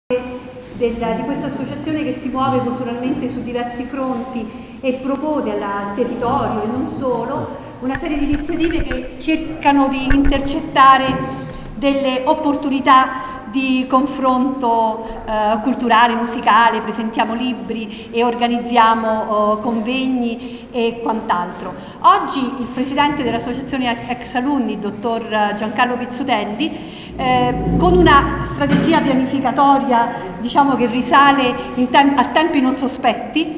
di questa associazione che si muove culturalmente su diversi fronti e propone al territorio e non solo una serie di iniziative che cercano di intercettare delle opportunità di confronto culturale, musicale, presentiamo libri e organizziamo convegni e quant'altro. Oggi il presidente dell'associazione ex alunni, il dottor Giancarlo Pizzutelli, con una strategia pianificatoria diciamo che risale a tempi non sospetti,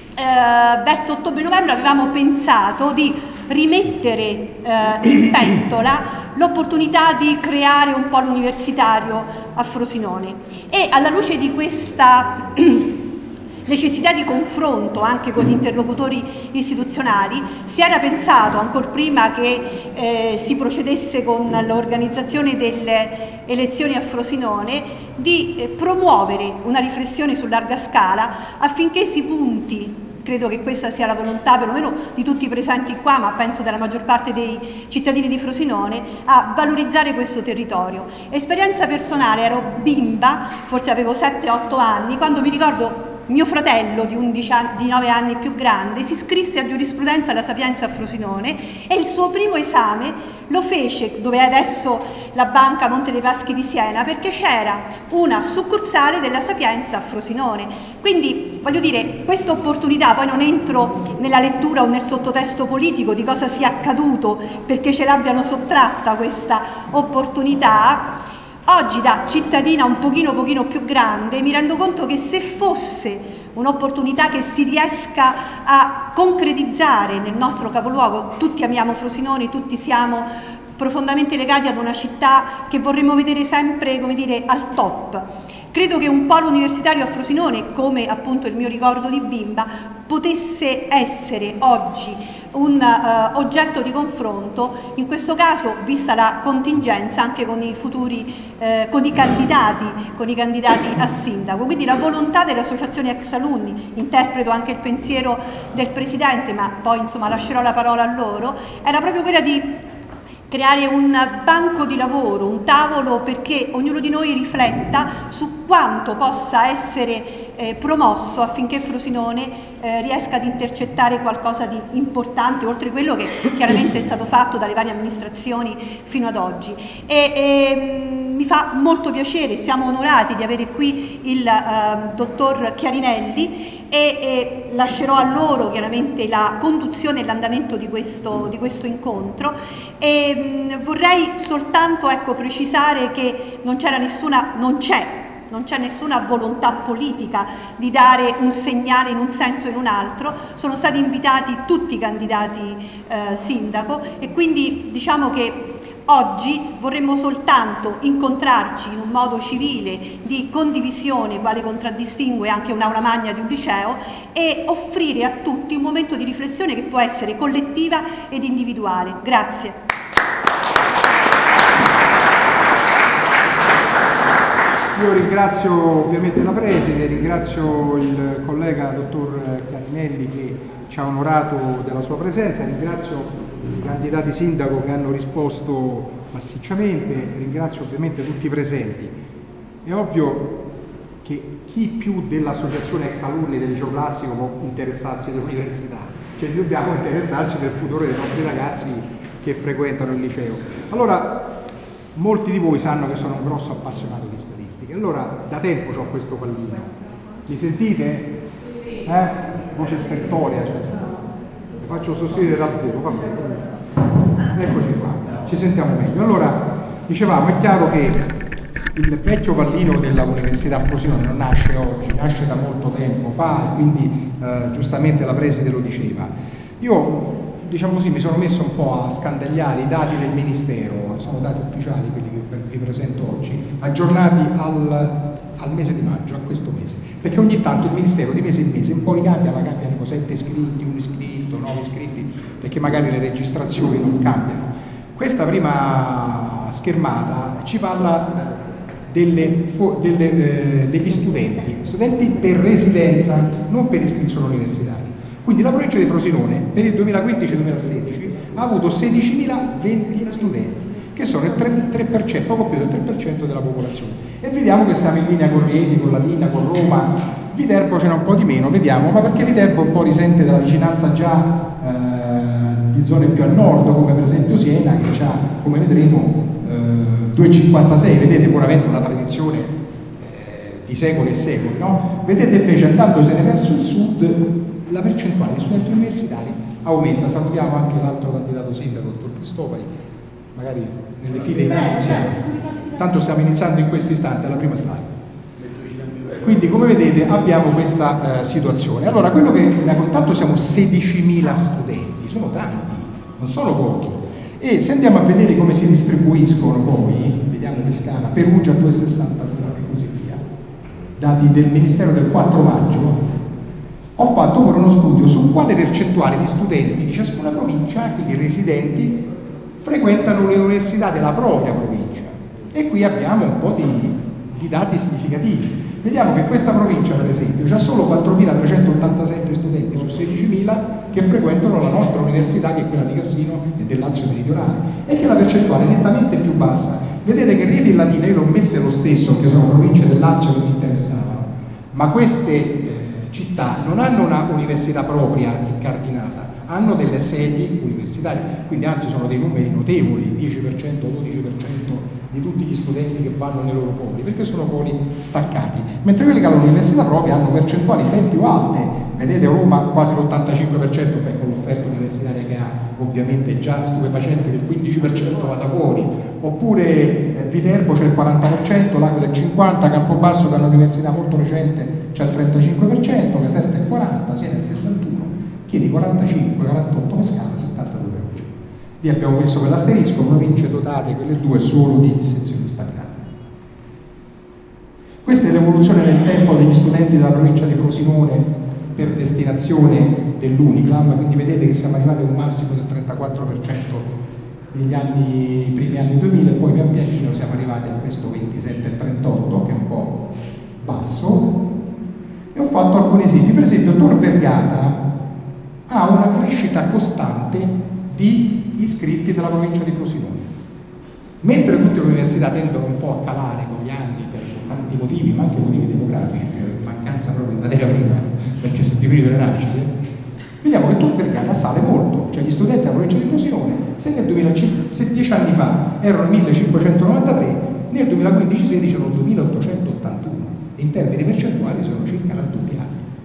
verso ottobre-novembre avevamo pensato di rimettere in pentola l'opportunità di creare un polo universitario a Frosinone e alla luce di questa necessità di confronto anche con gli interlocutori istituzionali si era pensato, ancor prima che si procedesse con l'organizzazione delle elezioni a Frosinone, di promuovere una riflessione su larga scala affinché si punti, credo che questa sia la volontà perlomeno di tutti i presenti qua, ma penso della maggior parte dei cittadini di Frosinone, a valorizzare questo territorio. Esperienza personale, ero bimba, forse avevo 7-8 anni, quando mi ricordo mio fratello di 9 anni più grande si iscrisse a giurisprudenza alla Sapienza a Frosinone e il suo primo esame lo fece dove è adesso la Banca Monte dei Paschi di Siena, perché c'era una succursale della Sapienza a Frosinone. Quindi voglio dire, questa opportunità, poi non entro nella lettura o nel sottotesto politico di cosa sia accaduto perché ce l'abbiano sottratta questa opportunità. Oggi da cittadina un pochino più grande mi rendo conto che se fosse un'opportunità che si riesca a concretizzare nel nostro capoluogo, tutti amiamo Frosinone, tutti siamo profondamente legati ad una città che vorremmo vedere sempre, come dire, al top. Credo che un polo universitario a Frosinone, come appunto il mio ricordo di bimba, potesse essere oggi un oggetto di confronto, in questo caso vista la contingenza anche con i futuri con i candidati a sindaco. Quindi la volontà dell'associazione ex alunni, interpreto anche il pensiero del presidente, ma poi insomma lascerò la parola a loro, era proprio quella di creare un banco di lavoro, un tavolo perché ognuno di noi rifletta su quanto possa essere promosso affinché Frosinone riesca ad intercettare qualcosa di importante, oltre quello che chiaramente è stato fatto dalle varie amministrazioni fino ad oggi. Mi fa molto piacere, siamo onorati di avere qui il dottor Chiarinelli e lascerò a loro chiaramente la conduzione e l'andamento di questo incontro e vorrei soltanto precisare che non c'è nessuna volontà politica di dare un segnale in un senso o in un altro, sono stati invitati tutti i candidati sindaco e quindi diciamo che oggi vorremmo soltanto incontrarci in un modo civile di condivisione, quale contraddistingue anche un'aula magna di un liceo, e offrire a tutti un momento di riflessione che può essere collettiva ed individuale. Grazie. Io ringrazio ovviamente la preside, ringrazio il collega dottor Chiarinelli che ci ha onorato della sua presenza, ringrazio i candidati sindaco che hanno risposto massicciamente, ringrazio ovviamente tutti i presenti. È ovvio che chi più dell'associazione ex alunni del liceo classico può interessarsi dell'università, cioè dobbiamo interessarci del futuro dei nostri ragazzi che frequentano il liceo. Allora, molti di voi sanno che sono un grosso appassionato di statistica, allora da tempo ho questo pallino. Mi sentite? Voce stertoria, cioè. Mi faccio sostituire dal volo, va bene. Eccoci qua, ci sentiamo meglio. Allora, dicevamo, è chiaro che il vecchio pallino della Università Frosinone non nasce oggi, nasce da molto tempo fa, quindi giustamente la preside lo diceva. Io, diciamo così, mi sono messo un po' a scandagliare i dati del Ministero, sono dati ufficiali quelli che vi presento oggi, aggiornati al mese di maggio, a questo mese, perché ogni tanto il Ministero di mese in mese un po' li cambia, ma cambiano 7 iscritti, 1 iscritto, 9 iscritti, perché magari le registrazioni non cambiano. Questa prima schermata ci parla degli studenti per residenza, non per iscrizione universitaria. Quindi la provincia di Frosinone per il 2015-2016 ha avuto 16.020 studenti, che sono il 3%, poco più del 3% della popolazione. E vediamo che siamo in linea con Rieti, con Latina, con Roma. Viterbo ce n'è un po' di meno, vediamo, ma perché Viterbo un po' risente della vicinanza già di zone più a nord, come per esempio Siena, che ha, come vedremo, 2,56, vedete, pur avendo una tradizione di secoli e secoli, no? Vedete invece, andandosene verso il sud, la percentuale di studenti universitari aumenta. Salutiamo anche l'altro candidato sindaco, dottor Cristofari, magari nelle file iniziali. Tanto stiamo iniziando in questo istante, alla prima slide. Quindi, come vedete, abbiamo questa situazione. Allora, quello che da contatto siamo 16.000 studenti, sono tanti, non sono pochi. E se andiamo a vedere come si distribuiscono poi, vediamo Pescara, Perugia 2,62 e così via, dati del Ministero del 4 maggio, ho fatto pure uno studio su quale percentuale di studenti di ciascuna provincia, quindi residenti, frequentano le università della propria provincia. E qui abbiamo un po' di dati significativi. Vediamo che questa provincia, per esempio, ha solo 4.387 studenti su 16.000 che frequentano la nostra università, che è quella di Cassino e del Lazio meridionale, e che la percentuale è nettamente più bassa. Vedete che Rieti e Latina, io l'ho messe lo stesso, che sono province del Lazio che mi interessavano, ma queste città non hanno una università propria incardinata, hanno delle sedi universitarie, quindi anzi sono dei numeri notevoli, 10% o 12% di tutti gli studenti che vanno nei loro poli, perché sono poli staccati, mentre quelli che hanno l'università propria hanno percentuali ben più alte. Vedete Roma quasi l'85%, con l'offerta universitaria che ha, ovviamente già stupefacente che il 15% vada fuori, oppure Viterbo c'è il 40%, L'Aquila il 50%, Campobasso che ha un'università molto recente c'è il 35%, Caserta il 40%, Siena il 61%, Chieti 45%, 48%, Pescara 72%. Lì abbiamo messo quell'asterisco, province dotate, quelle due, solo di sezioni staccate. Questa è l'evoluzione nel tempo degli studenti della provincia di Frosinone per destinazione dell'Uniclam, quindi vedete che siamo arrivati a un massimo del 34% negli primi anni 2000 e poi pian pianino siamo arrivati a questo 27,38 che è un po' basso. E ho fatto alcuni esempi, per esempio Tor Vergata ha una crescita costante di iscritti della provincia di Frosinone, mentre tutte le università tendono un po' a calare con gli anni per tanti motivi, ma anche motivi demografici, cioè mancanza proprio di materia prima, perché sono diminuite le nascite. Vediamo che Tor Vergata sale molto, cioè gli studenti della provincia di Frosinone, se nel 2005, se 10 anni fa erano 1593, nel 2015-16 erano 2881 e in termini percentuali sono circa raddoppiati.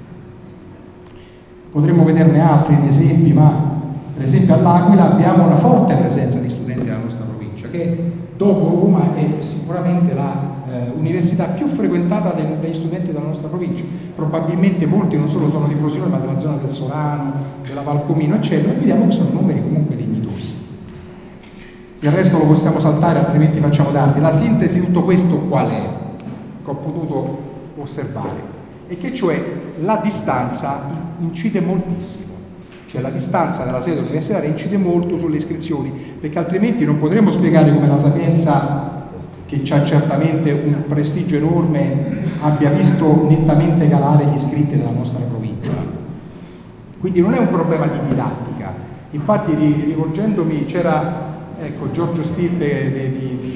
Potremmo vederne altri di esempi, ma per esempio all'Aquila abbiamo una forte presenza di studenti della nostra provincia, che dopo Roma è sicuramente la università più frequentata dagli studenti della nostra provincia. Probabilmente molti non solo sono di Frosinone, ma della zona del Solano, della Valcomino, eccetera, e vediamo che sono numeri comunque dignitosi. Il resto lo possiamo saltare, altrimenti facciamo tardi. La sintesi di tutto questo qual è? Che ho potuto osservare, e che cioè la distanza incide moltissimo. Cioè la distanza della sede universitaria incide molto sulle iscrizioni, perché altrimenti non potremo spiegare come la Sapienza, che ha certamente un prestigio enorme, abbia visto nettamente calare gli iscritti della nostra provincia. Quindi non è un problema di didattica. Infatti rivolgendomi, c'era Giorgio Stirpe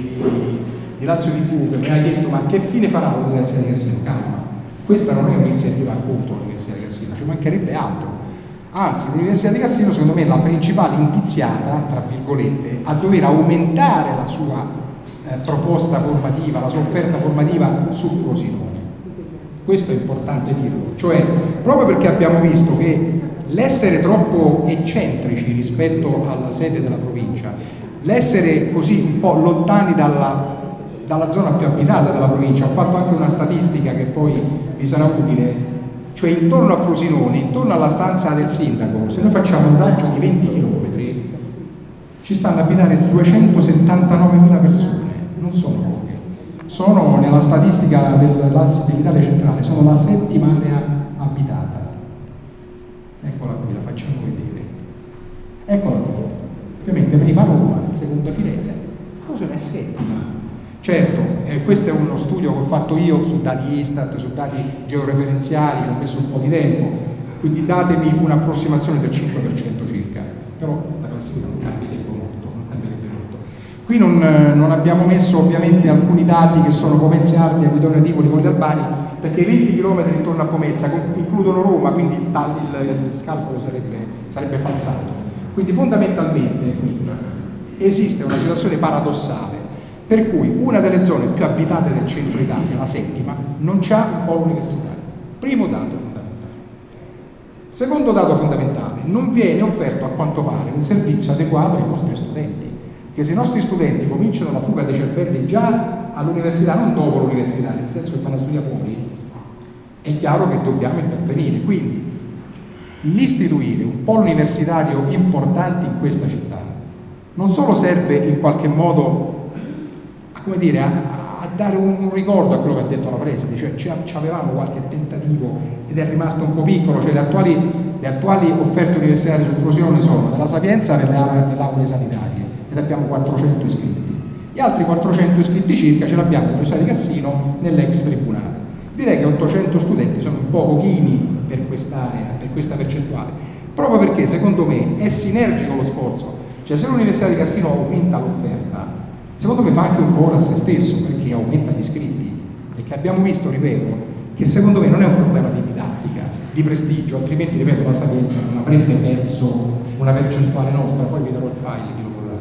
di Lazio TV che mi ha chiesto: ma che fine farà l'Università di Cassino? Calma, questa non è un'iniziativa contro l'Università di Cassino, ci mancherebbe altro. Anzi, l'Università di Cassino secondo me è la principale indiziata, tra virgolette, a dover aumentare la sua proposta formativa, la sua offerta formativa su Frosinone. Questo è importante dirlo, cioè proprio perché abbiamo visto che l'essere troppo eccentrici rispetto alla sede della provincia, l'essere così un po' lontani dalla zona più abitata della provincia, ho fatto anche una statistica che poi vi sarà utile. Cioè intorno a Frosinone, intorno alla stanza del sindaco, se noi facciamo un raggio di 20 km, ci stanno a abitare 279.000 persone, non sono poche. Sono nella statistica dell'Italia centrale, sono la settima area abitata. Eccola qui, la facciamo vedere. Eccola qui. Ovviamente prima Roma, seconda Firenze, Frosinone è settima. Certo, questo è uno studio che ho fatto io su dati Istat, su dati georeferenziali, ci ho messo un po' di tempo, quindi datemi un'approssimazione del 5% circa, però la classifica non cambierebbe molto, Qui non abbiamo messo ovviamente alcuni dati che sono Pomezia-Ardea, Guidonia Tivoli, Colli Albani, perché i 20 km intorno a Pomezia includono Roma, quindi il calcolo sarebbe falsato. Quindi fondamentalmente qui esiste una situazione paradossale, per cui una delle zone più abitate del centro Italia, la settima, non c'ha un polo universitario. Primo dato fondamentale. Secondo dato fondamentale, non viene offerto a quanto pare un servizio adeguato ai nostri studenti, che se i nostri studenti cominciano la fuga dei cervelli già all'università, non dopo l'università, nel senso che fanno studiare fuori, è chiaro che dobbiamo intervenire. Quindi l'istituire un polo universitario importante in questa città non solo serve in qualche modo a dare un ricordo a quello che ha detto la preside, cioè avevamo qualche tentativo ed è rimasto un po' piccolo, cioè le attuali offerte universitarie sul Frosinone sono della Sapienza per le aule sanitarie ed abbiamo 400 iscritti, gli altri 400 iscritti circa ce l'abbiamo all'Università di Cassino nell'ex tribunale. Direi che 800 studenti sono un po' pochini per quest'area, per questa percentuale, proprio perché secondo me è sinergico lo sforzo. Cioè se l'Università di Cassino aumenta l'offerta, secondo me fa anche un favore a se stesso, perché aumenta gli iscritti, perché abbiamo visto, ripeto, che secondo me non è un problema di didattica, di prestigio, altrimenti, ripeto, la Sapienza non avrebbe perso una percentuale nostra, poi vi darò il file, chi lo vorrà.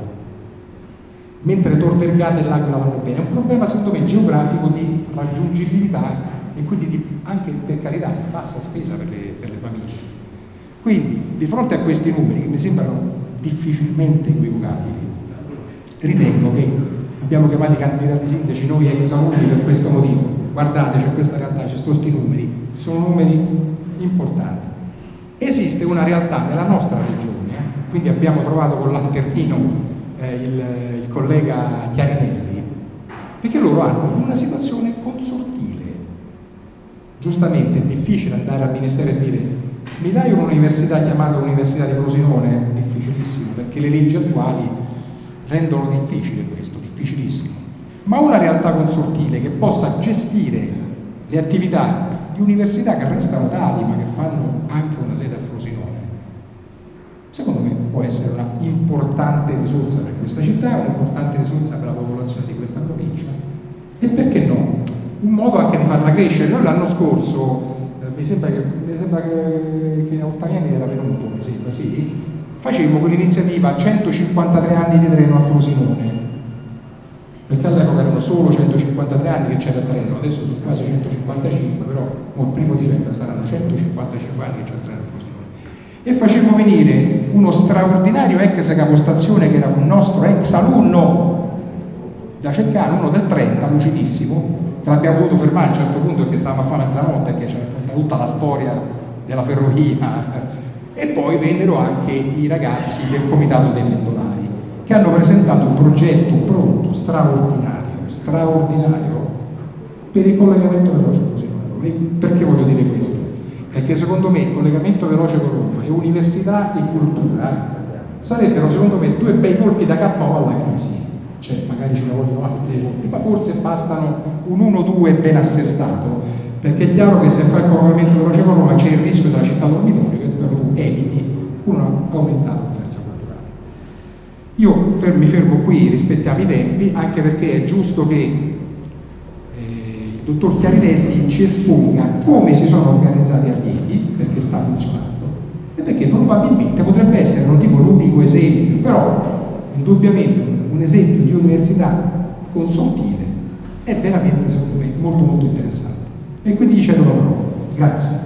Mentre Tor Vergata e l'Aquila vanno bene, è un problema secondo me geografico di raggiungibilità e quindi anche, per carità, di bassa spesa per le famiglie. Quindi, di fronte a questi numeri che mi sembrano difficilmente equivocabili, ritengo che abbiamo chiamato i candidati sindaci noi ex alunni per questo motivo. Guardate, c'è questa realtà, c'è questi numeri, sono numeri importanti. Esiste una realtà nella nostra regione, quindi abbiamo trovato con lanternino il collega Chiarinelli, perché loro hanno una situazione consortile. Giustamente è difficile andare al Ministero e dire mi dai un'università chiamata Università di Frosinone? Difficilissimo, perché le leggi attuali rendono difficile questo, difficilissimo. Ma una realtà consortile che possa gestire le attività di università che restano tali, ma che fanno anche una sede a Frosinone, secondo me può essere una importante risorsa per questa città, un'importante risorsa per la popolazione di questa provincia. E perché no? Un modo anche di farla crescere. Noi l'anno scorso, mi sembra che Ottaviani era venuto, mi sembra, sì, facemmo quell'iniziativa 153 anni di treno a Frosinone, perché all'epoca erano solo 153 anni che c'era il treno, adesso sono quasi 155, però il 1° dicembre saranno 155 anni che c'è il treno a Frosinone. E facemmo venire uno straordinario ex capostazione che era un nostro ex alunno da Ceccano, uno del 30, lucidissimo, che l'abbiamo dovuto fermare a un certo punto perché stavamo a fare mezzanotte, che ci racconta tutta la storia della ferrovia. E poi vennero anche i ragazzi del Comitato dei Pendolari, che hanno presentato un progetto pronto, straordinario, per il collegamento veloce con Roma. Perché voglio dire questo? Perché secondo me il collegamento veloce con Roma e università e cultura sarebbero secondo me due bei colpi da capo alla crisi. Cioè magari ce ne vogliono altri colpi, ma forse bastano un 1-2 ben assestato, perché è chiaro che se fai il collegamento veloce con Roma c'è il rischio della città dormitorio che però tu eviti una aumentata offerta culturale. Io mi fermo qui, rispettiamo i tempi, anche perché è giusto che il dottor Chiarinelli ci esponga come si sono organizzati a Rieti, perché sta funzionando, e perché probabilmente potrebbe essere, non dico l'unico esempio, però indubbiamente un esempio di università consortile è veramente, secondo me, molto molto interessante. E quindi gli cedo la parola. Grazie.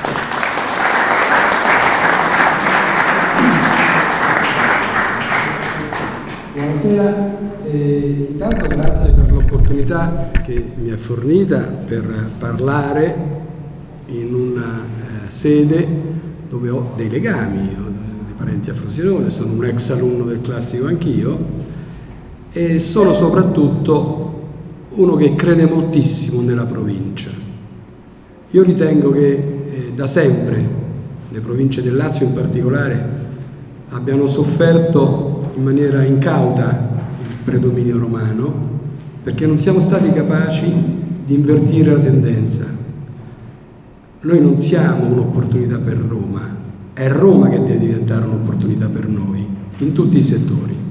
Buonasera, intanto grazie per l'opportunità che mi ha fornita per parlare in una sede dove ho dei legami, ho dei parenti a Frosinone, sono un ex alunno del classico anch'io e sono soprattutto uno che crede moltissimo nella provincia. Io ritengo che da sempre le province del Lazio in particolare abbiano sofferto in maniera incauta il predominio romano perché non siamo stati capaci di invertire la tendenza. Noi non siamo un'opportunità per Roma, è Roma che deve diventare un'opportunità per noi in tutti i settori.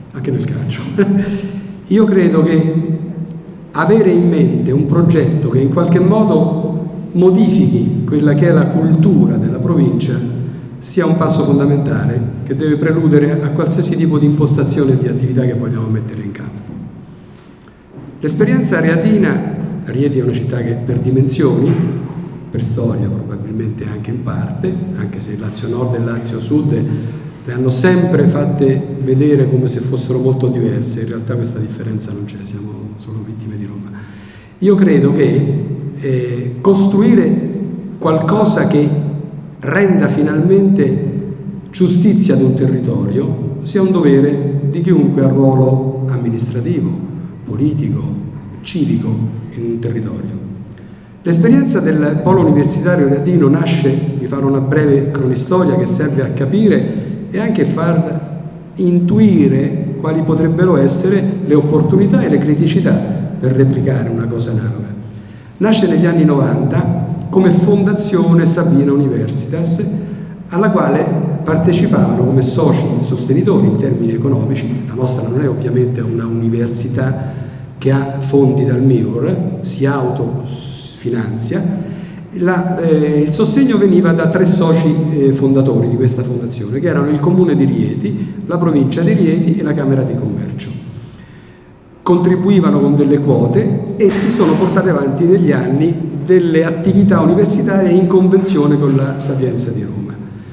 anche nel calcio. Io credo che avere in mente un progetto che in qualche modo modifichi quella che è la cultura della provincia sia un passo fondamentale che deve preludere a qualsiasi tipo di impostazione di attività che vogliamo mettere in campo. L'esperienza reatina, Rieti è una città che per dimensioni, per storia probabilmente anche in parte, anche se Lazio Nord e Lazio Sud le hanno sempre fatte vedere come se fossero molto diverse, in realtà questa differenza non c'è, siamo solo vittime di Roma. Io credo che costruire qualcosa che renda finalmente giustizia ad un territorio sia un dovere di chiunque ha ruolo amministrativo, politico, civico in un territorio. L'esperienza del polo universitario reatino nasce, vi farò una breve cronistoria che serve a capire e anche far intuire quali potrebbero essere le opportunità e le criticità per replicare una cosa analoga. Nasce negli anni 90 come Fondazione Sabina Universitas, alla quale partecipavano come soci sostenitori in termini economici. La nostra non è ovviamente una università che ha fondi dal MIUR, si autofinanzia. Il sostegno veniva da 3 soci fondatori di questa fondazione, che erano il Comune di Rieti, la Provincia di Rieti e la Camera di Commercio. Contribuivano con delle quote e si sono portate avanti negli anni delle attività universitarie in convenzione con la Sapienza di Roma.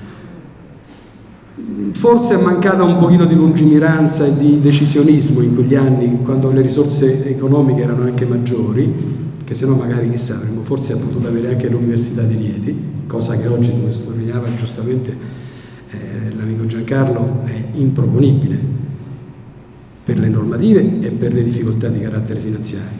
Forse è mancata un pochino di lungimiranza e di decisionismo in quegli anni, quando le risorse economiche erano anche maggiori, che se no magari chissà, avremmo forse potuto avere anche l'Università di Rieti, cosa che oggi, come sottolineava giustamente l'amico Giancarlo, è improponibile per le normative e per le difficoltà di carattere finanziario.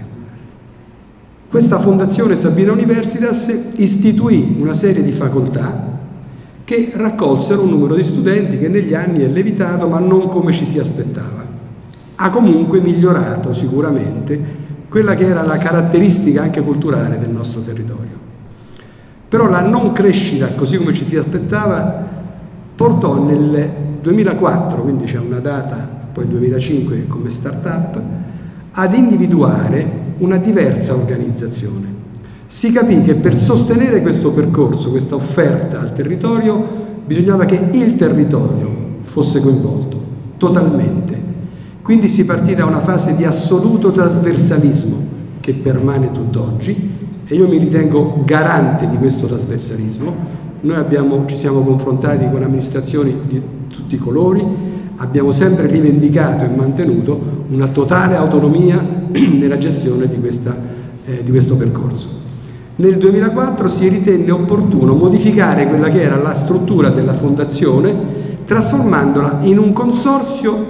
Questa Fondazione Sabina Universitas istituì una serie di facoltà che raccolsero un numero di studenti che negli anni è lievitato, ma non come ci si aspettava. Ha comunque migliorato sicuramente quella che era la caratteristica anche culturale del nostro territorio. Però la non crescita, così come ci si aspettava, portò nel 2004, quindi c'è una data, poi 2005 come start-up, ad individuare una diversa organizzazione. Si capì che per sostenere questo percorso, questa offerta al territorio, bisognava che il territorio fosse coinvolto totalmente. Quindi si partì da una fase di assoluto trasversalismo che permane tutt'oggi e io mi ritengo garante di questo trasversalismo. Noi ci siamo confrontati con amministrazioni di tutti i colori, abbiamo sempre rivendicato e mantenuto una totale autonomia nella gestione di questo percorso. Nel 2004 si ritenne opportuno modificare quella che era la struttura della fondazione, trasformandola in un consorzio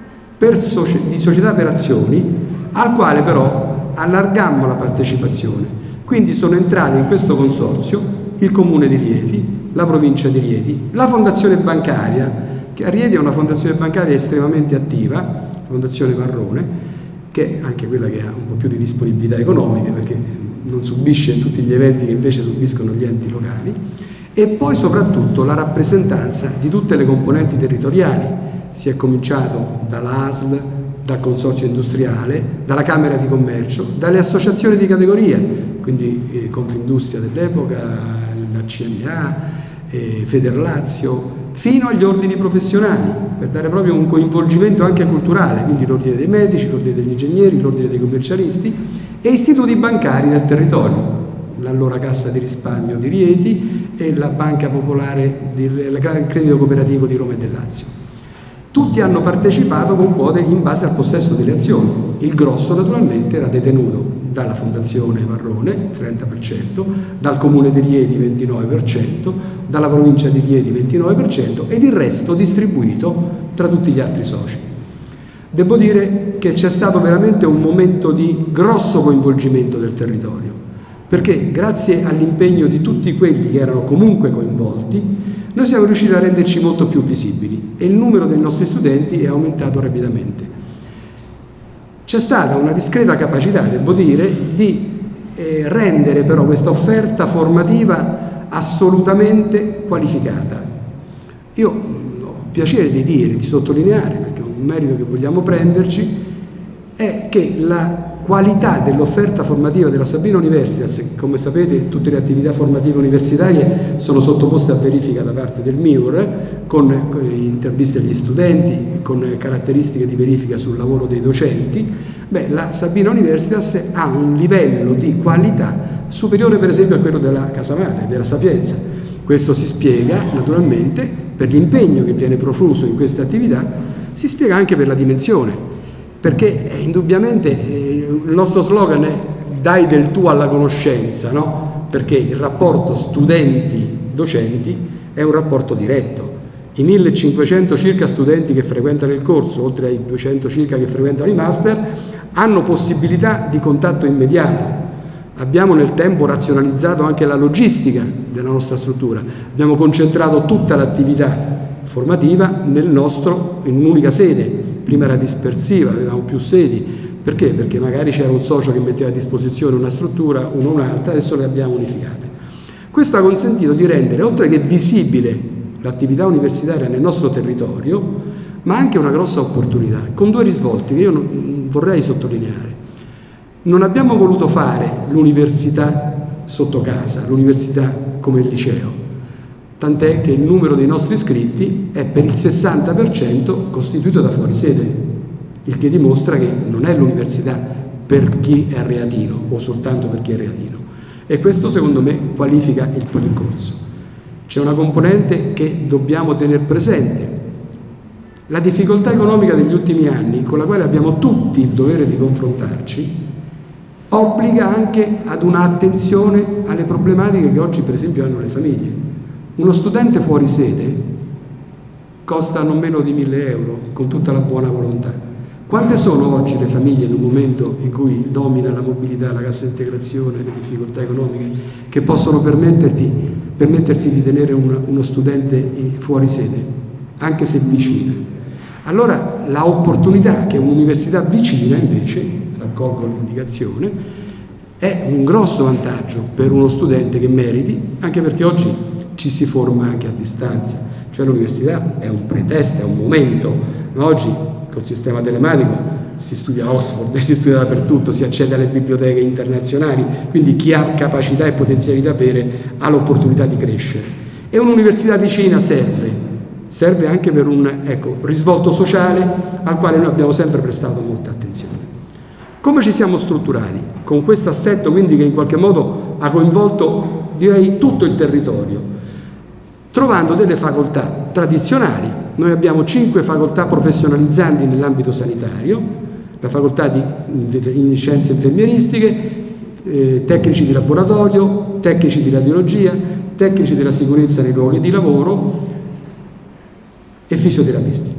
di società per azioni, al quale però allargammo la partecipazione. Quindi sono entrati in questo consorzio il Comune di Rieti, la Provincia di Rieti, la Fondazione Bancaria, che a Rieti è una fondazione bancaria estremamente attiva, la Fondazione Marrone, che è anche quella che ha un po' più di disponibilità economiche, perché non subisce tutti gli eventi che invece subiscono gli enti locali, e poi soprattutto la rappresentanza di tutte le componenti territoriali. Si è cominciato dalla ASL, dal Consorzio Industriale, dalla Camera di Commercio, dalle associazioni di categoria, quindi Confindustria dell'epoca, la CNA, Federlazio, fino agli ordini professionali, per dare proprio un coinvolgimento anche culturale, quindi l'ordine dei medici, l'ordine degli ingegneri, l'ordine dei commercialisti e istituti bancari del territorio, l'allora Cassa di Risparmio di Rieti e la Banca Popolare, il Credito Cooperativo di Roma e del Lazio. Tutti hanno partecipato con quote in base al possesso delle azioni. Il grosso naturalmente era detenuto dalla Fondazione Marrone, 30%, dal Comune di Rieti 29%, dalla Provincia di Rieti 29% ed il resto distribuito tra tutti gli altri soci. Devo dire che c'è stato veramente un momento di grosso coinvolgimento del territorio, perché grazie all'impegno di tutti quelli che erano comunque coinvolti, noi siamo riusciti a renderci molto più visibili e il numero dei nostri studenti è aumentato rapidamente. C'è stata una discreta capacità, devo dire, di rendere però questa offerta formativa assolutamente qualificata. Io ho piacere di dire, di sottolineare, perché un merito che vogliamo prenderci, è che la qualità dell'offerta formativa della Sabina Universitas, come sapete tutte le attività formative universitarie sono sottoposte a verifica da parte del MIUR, con interviste agli studenti, con caratteristiche di verifica sul lavoro dei docenti. La Sabina Universitas ha un livello di qualità superiore per esempio a quello della Casa Madre, della Sapienza. Questo si spiega naturalmente per l'impegno che viene profuso in queste attività, si spiega anche per la dimensione, perché indubbiamente il nostro slogan è dai del tu alla conoscenza, no? Perché il rapporto studenti-docenti è un rapporto diretto. I 1500 circa studenti che frequentano il corso, oltre ai 200 circa che frequentano i master, hanno possibilità di contatto immediato. Abbiamo nel tempo razionalizzato anche la logistica della nostra struttura, abbiamo concentrato tutta l'attività formativa in un'unica sede. Prima era dispersiva, avevamo più sedi. Perché? Perché magari c'era un socio che metteva a disposizione una struttura, una o un'altra, adesso le abbiamo unificate. Questo ha consentito di rendere, oltre che visibile, l'attività universitaria nel nostro territorio, ma anche una grossa opportunità, con due risvolti che io vorrei sottolineare. Non abbiamo voluto fare l'università sotto casa, l'università come il liceo, tant'è che il numero dei nostri iscritti è per il 60% costituito da fuorisede, il che dimostra che non è l'università per chi è reatino o soltanto per chi è reatino, e questo secondo me qualifica il percorso. C'è una componente che dobbiamo tenere presente: la difficoltà economica degli ultimi anni, con la quale abbiamo tutti il dovere di confrontarci, obbliga anche ad un'attenzione alle problematiche che oggi per esempio hanno le famiglie. Uno studente fuori sede costa non meno di 1.000 euro, con tutta la buona volontà. Quante sono oggi le famiglie in un momento in cui domina la mobilità, la cassa integrazione, le difficoltà economiche, che possono permettersi di tenere uno studente fuori sede, anche se vicina? Allora la opportunità che un'università vicina invece, raccolgo l'indicazione, è un grosso vantaggio per uno studente che meriti, anche perché oggi ci si forma anche a distanza, cioè l'università è un pretesto, è un momento, ma oggi col sistema telematico si studia a Oxford, si studia dappertutto, si accede alle biblioteche internazionali, quindi chi ha capacità e potenzialità vere ha l'opportunità di crescere. E un'università vicina serve anche per un risvolto sociale al quale noi abbiamo sempre prestato molta attenzione. Come ci siamo strutturati? Con questo assetto quindi che in qualche modo ha coinvolto, direi, tutto il territorio, trovando delle facoltà tradizionali. Noi abbiamo 5 facoltà professionalizzanti nell'ambito sanitario, la facoltà in scienze infermieristiche, tecnici di laboratorio, tecnici di radiologia, tecnici della sicurezza nei luoghi di lavoro e fisioterapisti.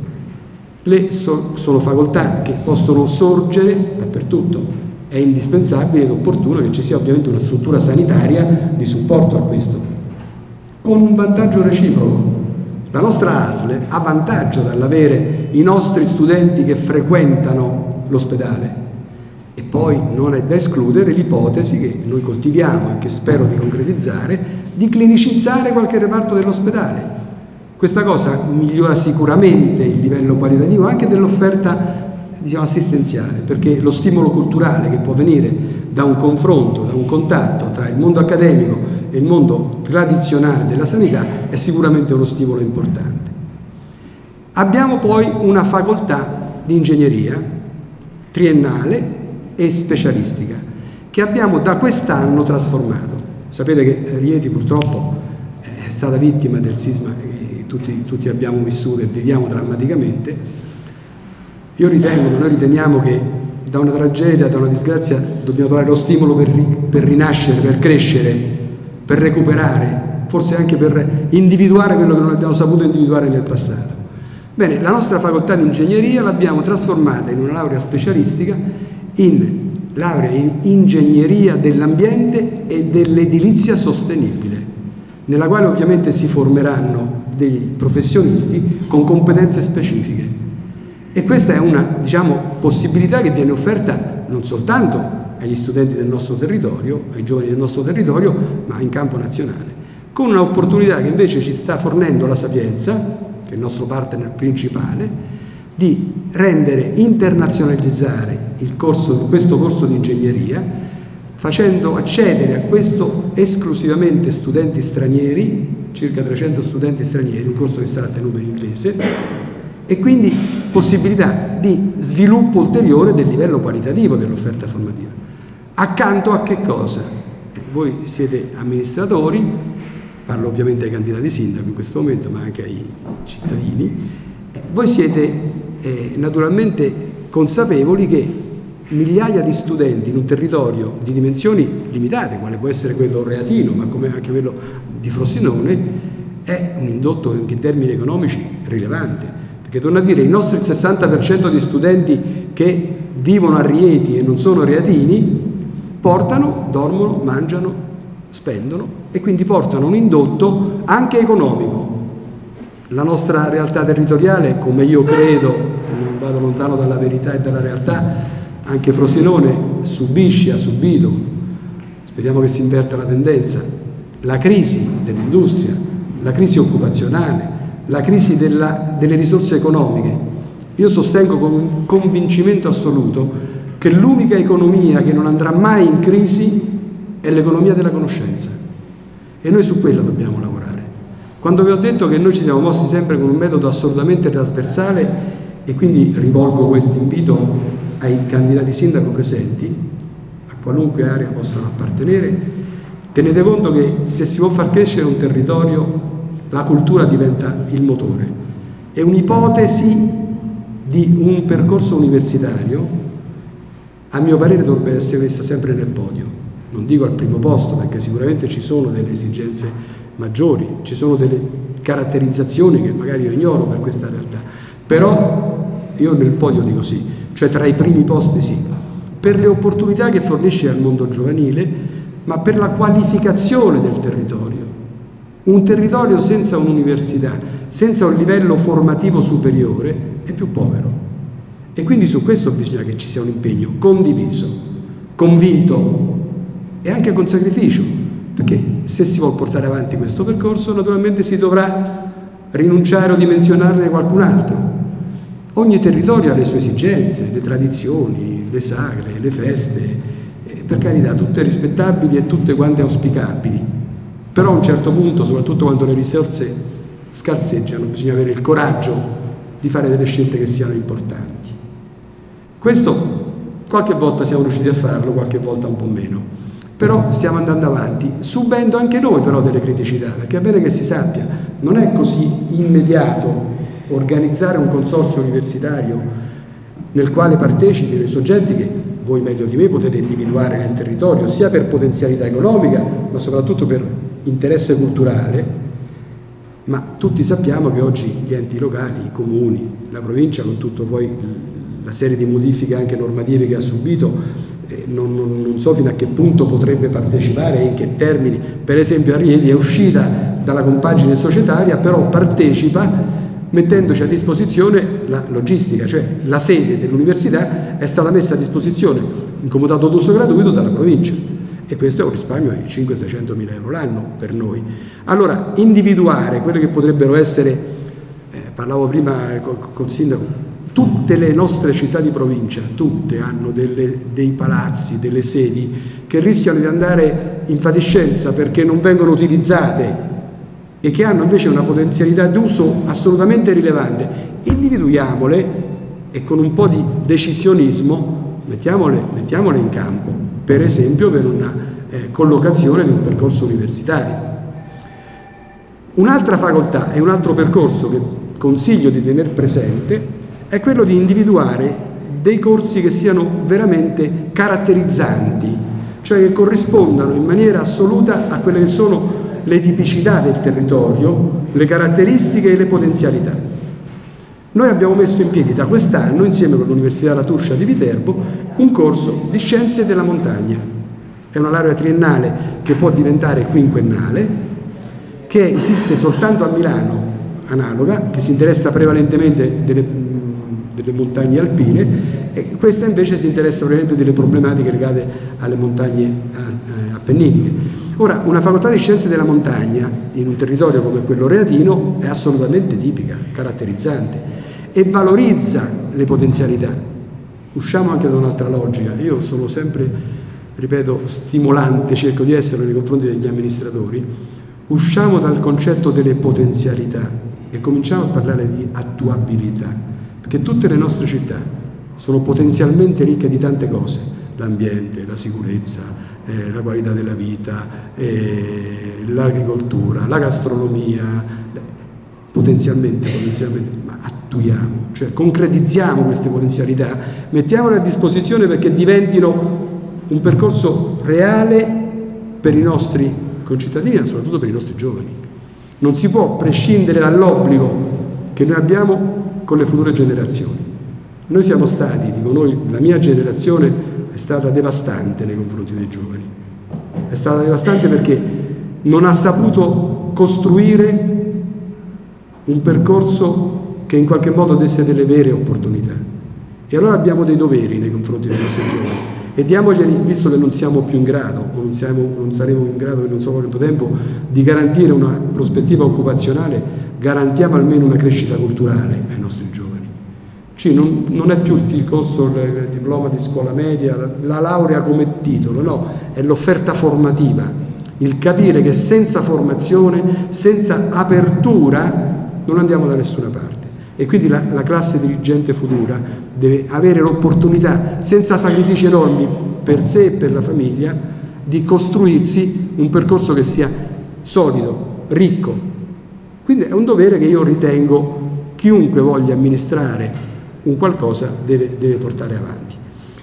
Sono facoltà che possono sorgere dappertutto. È indispensabile ed opportuno che ci sia ovviamente una struttura sanitaria di supporto a questo, con un vantaggio reciproco. La nostra ASL ha vantaggio dall'avere i nostri studenti che frequentano l'ospedale, e poi non è da escludere l'ipotesi che noi coltiviamo e che spero di concretizzare, di clinicizzare qualche reparto dell'ospedale. Questa cosa migliora sicuramente il livello qualitativo anche dell'offerta, diciamo, assistenziale, perché lo stimolo culturale che può venire da un confronto, da un contatto tra il mondo accademico e il mondo tradizionale della sanità è sicuramente uno stimolo importante. Abbiamo poi una facoltà di ingegneria triennale e specialistica che abbiamo da quest'anno trasformato. Sapete che Rieti purtroppo è stata vittima del sisma che tutti abbiamo vissuto e viviamo drammaticamente. Noi riteniamo che da una tragedia, da una disgrazia, dobbiamo trovare lo stimolo per rinascere, per crescere, per recuperare, forse anche per individuare quello che non abbiamo saputo individuare nel passato. Bene, la nostra facoltà di ingegneria l'abbiamo trasformata in una laurea specialistica, in laurea in ingegneria dell'ambiente e dell'edilizia sostenibile, nella quale ovviamente si formeranno dei professionisti con competenze specifiche. E questa è una, diciamo, possibilità che viene offerta non soltanto agli studenti del nostro territorio, ai giovani del nostro territorio, ma in campo nazionale, con un'opportunità che invece ci sta fornendo la Sapienza, che è il nostro partner principale, di rendere internazionalizzare questo corso di ingegneria, facendo accedere a questo esclusivamente studenti stranieri, circa 300 studenti stranieri, un corso che sarà tenuto in inglese, e quindi possibilità di sviluppo ulteriore del livello qualitativo dell'offerta formativa. Accanto a che cosa? Voi siete amministratori, parlo ovviamente ai candidati sindaco in questo momento, ma anche ai cittadini, voi siete naturalmente consapevoli che migliaia di studenti in un territorio di dimensioni limitate, quale può essere quello reatino, ma come anche quello di Frosinone, è un indotto anche in termini economici rilevante, perché torno a dire, il 60% di studenti che vivono a Rieti e non sono reatini portano, dormono, mangiano, spendono e quindi portano un indotto anche economico. La nostra realtà territoriale, come io credo, non vado lontano dalla verità e dalla realtà, anche Frosinone ha subito, speriamo che si inverta la tendenza, la crisi dell'industria, la crisi occupazionale, la crisi delle risorse economiche. Io sostengo con un convincimento assoluto che l'unica economia che non andrà mai in crisi è l'economia della conoscenza, e noi su quella dobbiamo lavorare. Quando vi ho detto che noi ci siamo mossi sempre con un metodo assolutamente trasversale, e quindi rivolgo questo invito ai candidati sindaco presenti, a qualunque area possano appartenere, tenete conto che se si vuol far crescere un territorio, la cultura diventa il motore, e un'ipotesi di un percorso universitario, a mio parere, dovrebbe essere messa sempre nel podio. Non dico al primo posto, perché sicuramente ci sono delle esigenze maggiori, ci sono delle caratterizzazioni che magari io ignoro per questa realtà, però io nel podio dico sì, cioè tra i primi posti sì, per le opportunità che fornisce al mondo giovanile, ma per la qualificazione del territorio. Un territorio senza un'università, senza un livello formativo superiore, è più povero. E quindi su questo bisogna che ci sia un impegno condiviso, convinto e anche con sacrificio, perché se si vuole portare avanti questo percorso naturalmente si dovrà rinunciare o dimensionarne qualcun altro. Ogni territorio ha le sue esigenze, le tradizioni, le sagre, le feste, per carità, tutte rispettabili e tutte quante auspicabili, però a un certo punto, soprattutto quando le risorse scarseggiano, bisogna avere il coraggio di fare delle scelte che siano importanti. Questo qualche volta siamo riusciti a farlo, qualche volta un po' meno, però stiamo andando avanti, subendo anche noi però delle criticità, perché è bene che si sappia, non è così immediato organizzare un consorzio universitario nel quale partecipino i soggetti che voi meglio di me potete individuare nel territorio, sia per potenzialità economica, ma soprattutto per interesse culturale, ma tutti sappiamo che oggi gli enti locali, i comuni, la provincia, con tutto poi la serie di modifiche anche normative che ha subito, non so fino a che punto potrebbe partecipare e in che termini. Per esempio a Rieti è uscita dalla compagine societaria, però partecipa mettendoci a disposizione la logistica, cioè la sede dell'università è stata messa a disposizione in comodato d'uso gratuito dalla provincia, e questo è un risparmio di 500-600 mila euro l'anno per noi. Allora, individuare quelle che potrebbero essere, parlavo prima col sindaco, tutte le nostre città di provincia, tutte hanno dei palazzi, delle sedi che rischiano di andare in fatiscenza perché non vengono utilizzate e che hanno invece una potenzialità d'uso assolutamente rilevante. Individuiamole e con un po' di decisionismo mettiamole in campo, per esempio per una collocazione di un percorso universitario. Un'altra facoltà e un altro percorso che consiglio di tenere presente è quello di individuare dei corsi che siano veramente caratterizzanti, cioè che corrispondano in maniera assoluta a quelle che sono le tipicità del territorio, le caratteristiche e le potenzialità. Noi abbiamo messo in piedi da quest'anno, insieme con l'Università La Tuscia di Viterbo, un corso di scienze della montagna. È una laurea triennale che può diventare quinquennale, che esiste soltanto a Milano, analoga, che si interessa prevalentemente delle montagne alpine, e questa invece si interessa prevalentemente delle problematiche legate alle montagne appenniniche. Ora, una facoltà di scienze della montagna in un territorio come quello reatino è assolutamente tipica, caratterizzante, e valorizza le potenzialità. Usciamo anche da un'altra logica. Io sono sempre, ripeto, stimolante, cerco di esserlo nei confronti degli amministratori. Usciamo dal concetto delle potenzialità e cominciamo a parlare di attuabilità, perché tutte le nostre città sono potenzialmente ricche di tante cose: l'ambiente, la sicurezza, la qualità della vita, l'agricoltura, la gastronomia, potenzialmente, ma attuiamo, cioè concretizziamo queste potenzialità, mettiamole a disposizione perché diventino un percorso reale per i nostri concittadini, ma soprattutto per i nostri giovani. Non si può prescindere dall'obbligo che noi abbiamo con le future generazioni. Noi siamo stati, dico noi, la mia generazione è stata devastante nei confronti dei giovani. È stata devastante perché non ha saputo costruire un percorso che in qualche modo desse delle vere opportunità. E allora abbiamo dei doveri nei confronti dei nostri giovani e diamoglieli, visto che non siamo più in grado, o non saremo in grado in non so quanto tempo, di garantire una prospettiva occupazionale, garantiamo almeno una crescita culturale ai nostri giovani. Cioè non è più il corso, il diploma di scuola media, la laurea come titolo, no, è l'offerta formativa, il capire che senza formazione, senza apertura, non andiamo da nessuna parte. E quindi la classe dirigente futura deve avere l'opportunità, senza sacrifici enormi per sé e per la famiglia, di costruirsi un percorso che sia solido, ricco. Quindi è un dovere che io ritengo chiunque voglia amministrare un qualcosa deve portare avanti.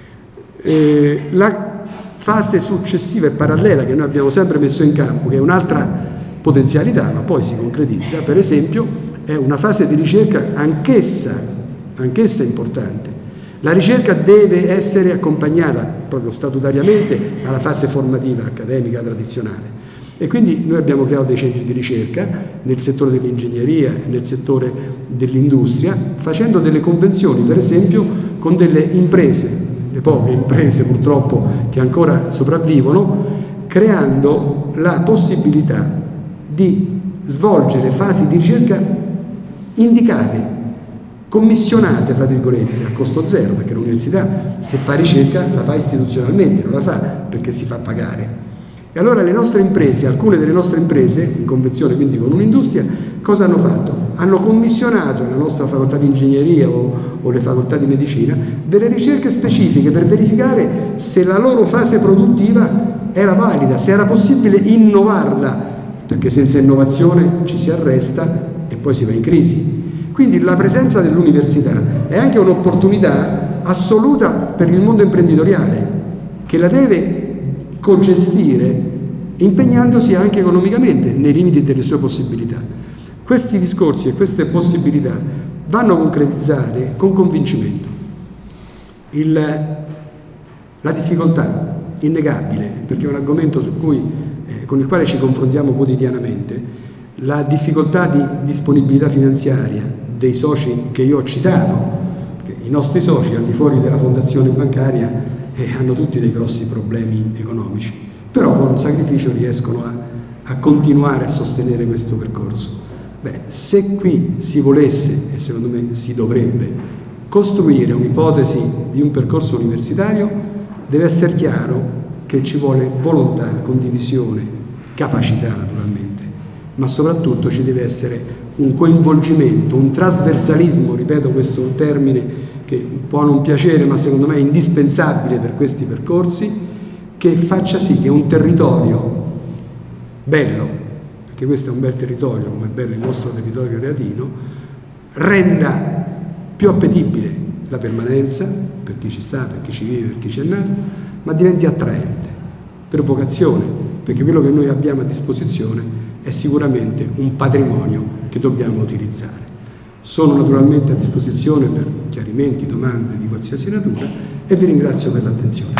La fase successiva e parallela che noi abbiamo sempre messo in campo, che è un'altra potenzialità, ma poi si concretizza, per esempio, è una fase di ricerca anch'essa importante. La ricerca deve essere accompagnata proprio statutariamente alla fase formativa, accademica, tradizionale. E quindi noi abbiamo creato dei centri di ricerca nel settore dell'ingegneria, nel settore dell'industria, facendo delle convenzioni, per esempio, con delle imprese, le poche imprese purtroppo che ancora sopravvivono, creando la possibilità di svolgere fasi di ricerca indicate, commissionate, fra virgolette, a costo zero, perché l'università, se fa ricerca, la fa istituzionalmente, non la fa perché si fa pagare. E allora le nostre imprese, alcune delle nostre imprese, in convenzione quindi con un'industria, cosa hanno fatto? Hanno commissionato alla nostra facoltà di ingegneria o le facoltà di medicina delle ricerche specifiche per verificare se la loro fase produttiva era valida, se era possibile innovarla, perché senza innovazione ci si arresta e poi si va in crisi. Quindi la presenza dell'università è anche un'opportunità assoluta per il mondo imprenditoriale, che la deve cogestire impegnandosi anche economicamente nei limiti delle sue possibilità. Questi discorsi e queste possibilità vanno concretizzate con convincimento. La difficoltà innegabile, perché è un argomento con il quale ci confrontiamo quotidianamente, la difficoltà di disponibilità finanziaria dei soci che io ho citato, perché i nostri soci al di fuori della fondazione bancaria hanno tutti dei grossi problemi economici, però con sacrificio riescono a continuare a sostenere questo percorso. Beh, se qui si volesse, e secondo me si dovrebbe, costruire un'ipotesi di un percorso universitario, deve essere chiaro che ci vuole volontà, condivisione, capacità naturalmente, ma soprattutto ci deve essere un coinvolgimento, un trasversalismo, ripeto questo termine che può non piacere, ma secondo me è indispensabile per questi percorsi, che faccia sì che un territorio bello, perché questo è un bel territorio, come è bello il nostro territorio reatino, renda più appetibile la permanenza, per chi ci sta, per chi ci vive, per chi ci è nato, ma diventi attraente, per vocazione, perché quello che noi abbiamo a disposizione è sicuramente un patrimonio che dobbiamo utilizzare. Sono naturalmente a disposizione per chiarimenti, domande di qualsiasi natura e vi ringrazio per l'attenzione.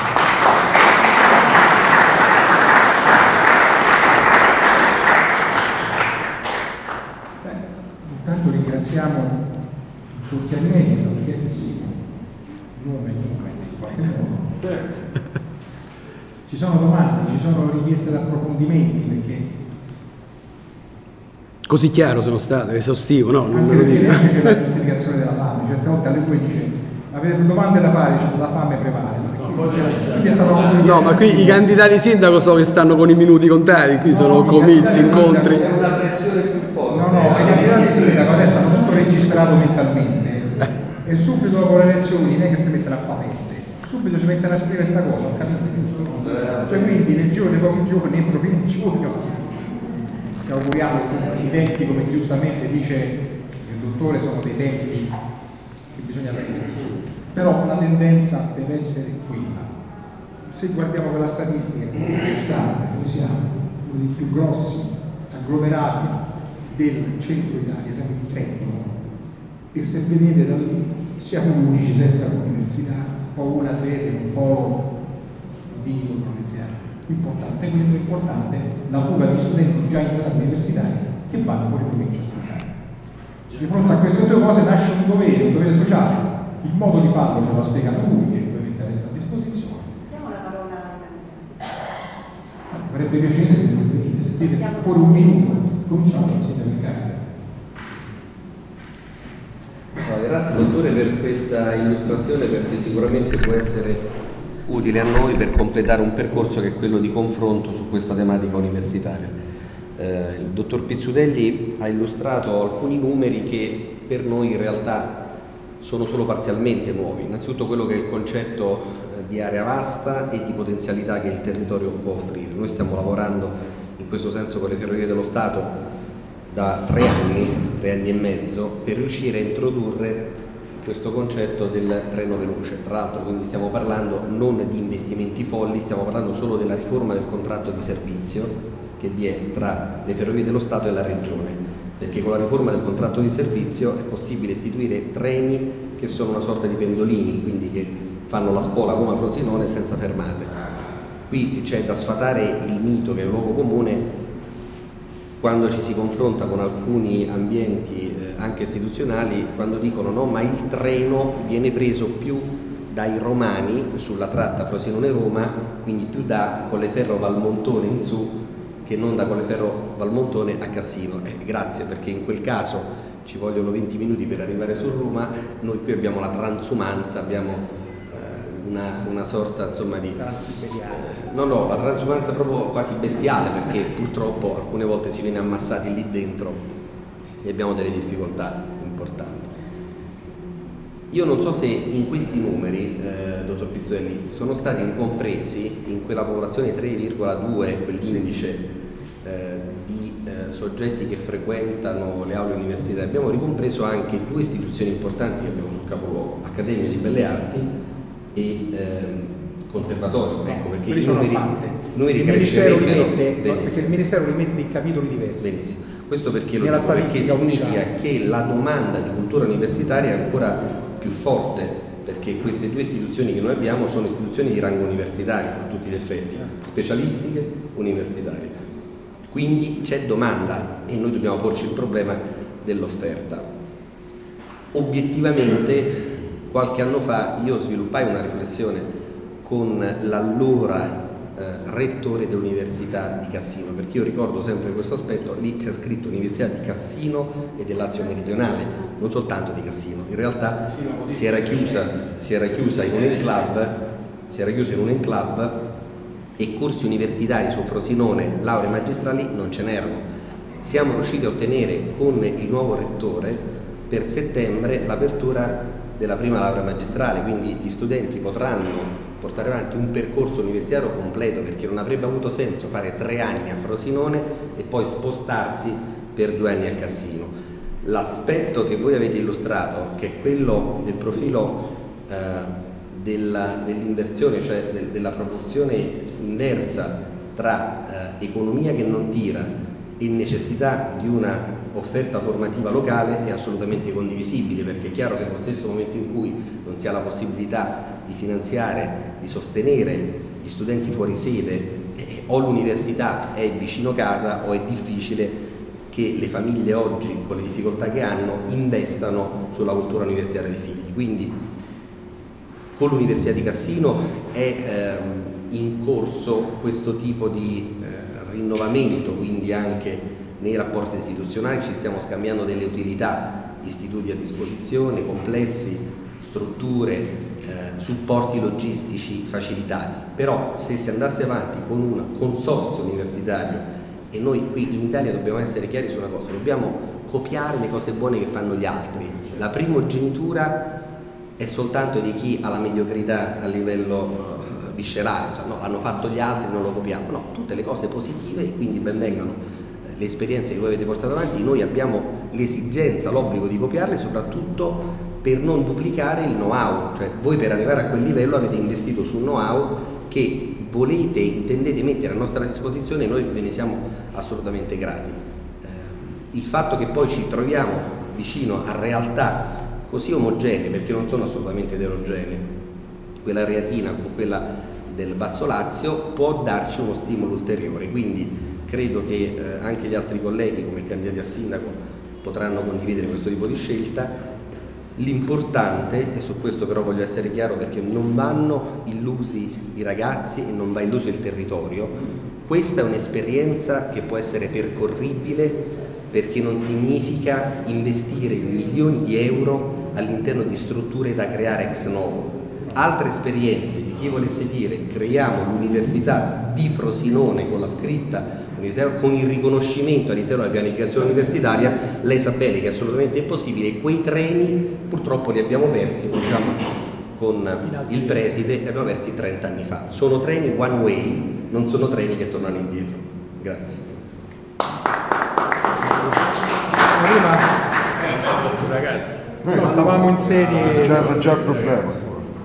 Intanto ringraziamo il dottor Chiarimelli, perché sì, nome in qualche modo. Ci sono domande, ci sono richieste di approfondimenti, perché così chiaro sono stato, esaustivo, no? Non me lo anche dico. c'è la giustificazione della poi dice avete domande da fare, dice, la fame prevale. No, ma qui i candidati sindaco so che stanno con i minuti contati, qui sono comizi, incontri. C'è una pressione più forte. No, i candidati sindaco adesso hanno tutto registrato mentalmente e subito dopo le elezioni non è che si mettono a fare feste, subito si mettono a scrivere questa cosa, ho capito, giusto? Cioè quindi nei pochi giorni, entro fine giugno, ci auguriamo che i tempi, come giustamente dice il dottore, sono dei tempi che bisogna prendersi, però la tendenza deve essere quella. Se guardiamo quella statistica, pensate, noi siamo uno dei più grossi agglomerati del centro Italia, siamo il settimo, e se vedete da lì siamo unici senza l'università o una sede, un polo di università. Importante, quello importante, la fuga di studenti già integrati universitari che vanno fuori provincia a studiare. Di fronte a queste due cose nasce un dovere sociale. Il modo di farlo ce l'ha spiegato lui, che ovviamente resta a disposizione. Diamo la parola Mi farebbe piacere se non venite, se dite pure un minuto, cominciamo dal sindaco di Carica. Grazie dottore per questa illustrazione, perché sicuramente può essere utile a noi per completare un percorso che è quello di confronto su questa tematica universitaria. Il dottor Pizzutelli ha illustrato alcuni numeri che per noi in realtà sono solo parzialmente nuovi. Innanzitutto quello che è il concetto di area vasta e di potenzialità che il territorio può offrire. Noi stiamo lavorando in questo senso con le Ferrovie dello Stato da 3 anni e mezzo, per riuscire a introdurre questo concetto del treno veloce. Tra l'altro, quindi stiamo parlando non di investimenti folli, stiamo parlando solo della riforma del contratto di servizio che vi è tra le Ferrovie dello Stato e la Regione, perché con la riforma del contratto di servizio è possibile istituire treni che sono una sorta di pendolini, quindi che fanno la spola come a Frosinone senza fermate. Qui c'è da sfatare il mito, che è un luogo comune, quando ci si confronta con alcuni ambienti anche istituzionali, quando dicono no, ma il treno viene preso più dai romani sulla tratta Frosinone-Roma, quindi più da Colleferro Valmontone in su che non da Colleferro Valmontone a Cassino. Grazie, perché in quel caso ci vogliono 20 minuti per arrivare su Roma, noi qui abbiamo la transumanza, abbiamo una sorta insomma di no, la transumanza proprio quasi bestiale, perché purtroppo alcune volte si viene ammassati lì dentro e abbiamo delle difficoltà importanti. Io non so se in questi numeri, dottor Pizzutelli, sono stati ricompresi in quella popolazione 3,2, quell'indice di soggetti che frequentano le aule universitarie. Abbiamo ricompreso anche 2 istituzioni importanti che abbiamo sul capoluogo, Accademia di Belle Arti e conservatorio, ecco, perché i numeri crescerebbero, perché il Ministero li mette in capitoli diversi. Benissimo. Questo perché lo dico, perché significa che la domanda di cultura universitaria è ancora più forte, perché queste 2 istituzioni che noi abbiamo sono istituzioni di rango universitario a tutti gli effetti, specialistiche universitarie. Quindi c'è domanda e noi dobbiamo porci il problema dell'offerta. Obiettivamente, qualche anno fa io sviluppai una riflessione con l'allora rettore dell'università di Cassino, perché io ricordo sempre questo aspetto, lì c'è scritto Università di Cassino e del Lazio Meridionale, non soltanto di Cassino, in realtà si era chiusa in un enclave e corsi universitari su Frosinone, lauree magistrali non ce n'erano. Siamo riusciti a ottenere con il nuovo rettore per settembre l'apertura della prima laurea magistrale, quindi gli studenti potranno portare avanti un percorso universitario completo, perché non avrebbe avuto senso fare 3 anni a Frosinone e poi spostarsi per 2 anni a Cassino. L'aspetto che voi avete illustrato, che è quello del profilo dell'inversione, cioè della proporzione inversa tra economia che non tira e necessità di una offerta formativa locale, è assolutamente condivisibile, perché è chiaro che nello stesso momento in cui non si ha la possibilità di finanziare, di sostenere gli studenti fuori sede, o l'università è vicino casa o è difficile che le famiglie oggi, con le difficoltà che hanno, investano sulla cultura universitaria dei figli. Quindi con l'Università di Cassino è in corso questo tipo di rinnovamento, quindi anche nei rapporti istituzionali ci stiamo scambiando delle utilità, istituti a disposizione, complessi, strutture, supporti logistici facilitati, però se si andasse avanti con un consorzio universitario, e noi qui in Italia dobbiamo essere chiari su una cosa, dobbiamo copiare le cose buone che fanno gli altri. La primogenitura è soltanto di chi ha la mediocrità a livello viscerale, cioè, no, l'hanno fatto gli altri, non lo copiamo. No, tutte le cose positive, e quindi ben vengano le esperienze che voi avete portato avanti. Noi abbiamo l'esigenza, l'obbligo di copiarle, soprattutto per non duplicare il know-how, cioè voi per arrivare a quel livello avete investito sul know-how che volete, intendete mettere a nostra disposizione, e noi ve ne siamo assolutamente grati. Il fatto che poi ci troviamo vicino a realtà così omogenee, perché non sono assolutamente eterogenee, quella reatina con quella del Basso Lazio, può darci uno stimolo ulteriore, quindi credo che anche gli altri colleghi come i candidati a sindaco potranno condividere questo tipo di scelta. L'importante, e su questo però voglio essere chiaro perché non vanno illusi i ragazzi e non va illuso il territorio, questa è un'esperienza che può essere percorribile, perché non significa investire milioni di euro all'interno di strutture da creare ex novo. Altre esperienze di chi volesse dire creiamo l'università di Frosinone con la scritta con il riconoscimento all'interno della pianificazione universitaria, lei sa bene che è assolutamente impossibile. Quei treni purtroppo li abbiamo persi, diciamo, con il preside, li abbiamo persi 30 anni fa. Sono treni one way, non sono treni che tornano indietro. Grazie. Prima, ragazzi, no, stavamo in serie. C'era già il problema.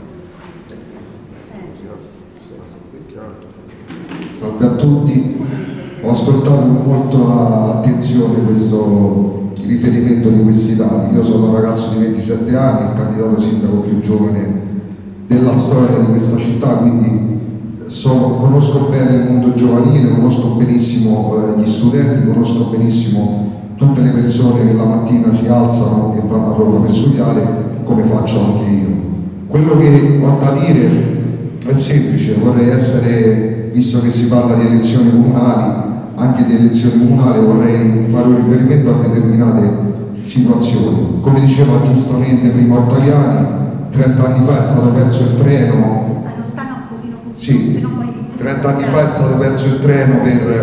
Salve a tutti, ho ascoltato con molta attenzione questo riferimento di questi dati. Io sono un ragazzo di 27 anni, il candidato sindaco più giovane della storia di questa città, quindi conosco bene il mondo giovanile, conosco benissimo gli studenti, conosco benissimo tutte le persone che la mattina si alzano e vanno a Roma per studiare, come faccio anche io. Quello che ho da dire è semplice, vorrei essere, visto che si parla di elezioni comunali, anche di elezioni comunali vorrei fare un riferimento a determinate situazioni. Come diceva giustamente prima Ottaviani, 30 anni fa è stato perso il treno. Sì, 30 anni fa è stato perso il treno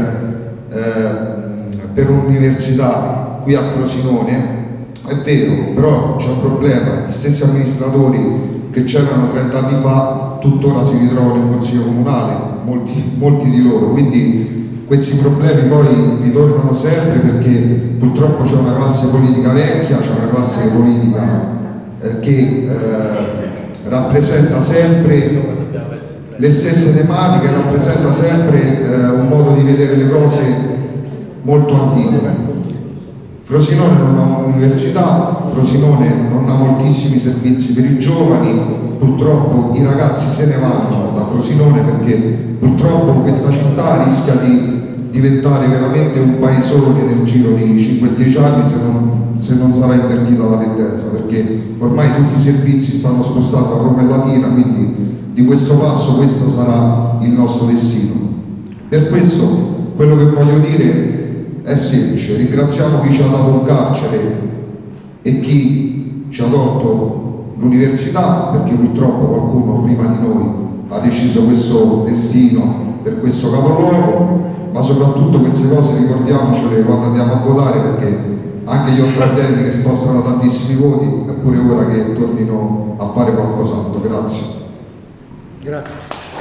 per un'università qui a Frosinone. È vero, però c'è un problema, gli stessi amministratori che c'erano 30 anni fa tuttora si ritrovano in consiglio comunale, molti di loro, quindi questi problemi poi ritornano sempre perché purtroppo c'è una classe politica vecchia, c'è una classe politica che rappresenta sempre le stesse tematiche, rappresenta sempre un modo di vedere le cose molto antico. Frosinone non ha un'università, Frosinone non ha moltissimi servizi per i giovani, purtroppo i ragazzi se ne vanno da Frosinone perché purtroppo questa città rischia di diventare veramente un paesone nel giro di 5-10 anni se non sarà invertita la tendenza, perché ormai tutti i servizi stanno spostando a Roma e Latina, quindi di questo passo questo sarà il nostro destino. Per questo quello che voglio dire è semplice: ringraziamo chi ci ha dato un carcere e chi ci ha tolto l'università, perché purtroppo qualcuno prima di noi ha deciso questo destino per questo capoluogo, ma soprattutto queste cose ricordiamocele quando andiamo a votare, perché anche gli ottardelli che spostano tantissimi voti è pure ora che tornino a fare qualcos'altro. Grazie. Grazie.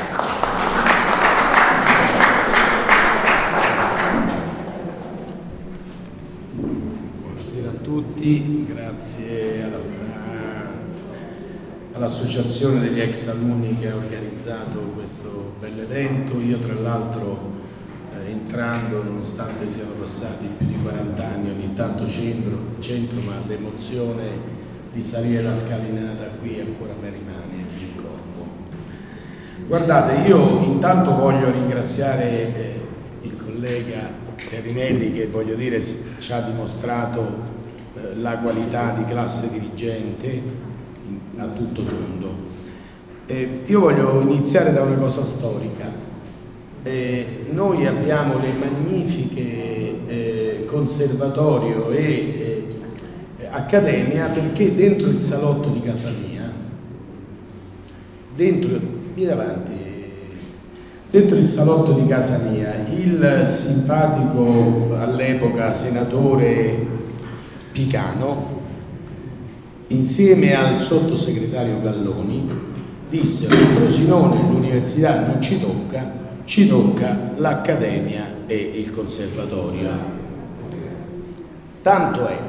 Buonasera a tutti, grazie all'associazione degli ex alunni che ha organizzato questo bell'evento. Io tra l'altro entrando, nonostante siano passati più di 40 anni, ogni tanto centro, ma l'emozione di salire la scalinata qui ancora me rimane in corpo. Guardate, io intanto voglio ringraziare il collega Chiarinelli che, voglio dire, ci ha dimostrato la qualità di classe dirigente a tutto tondo. Io voglio iniziare da una cosa storica. Noi abbiamo le magnifiche conservatorio e accademia perché dentro il salotto di casa mia dentro il salotto di casa mia, il simpatico all'epoca senatore Picano, insieme al sottosegretario Galloni, disse: Frosinone l'università non ci tocca l'accademia e il conservatorio. Tanto è,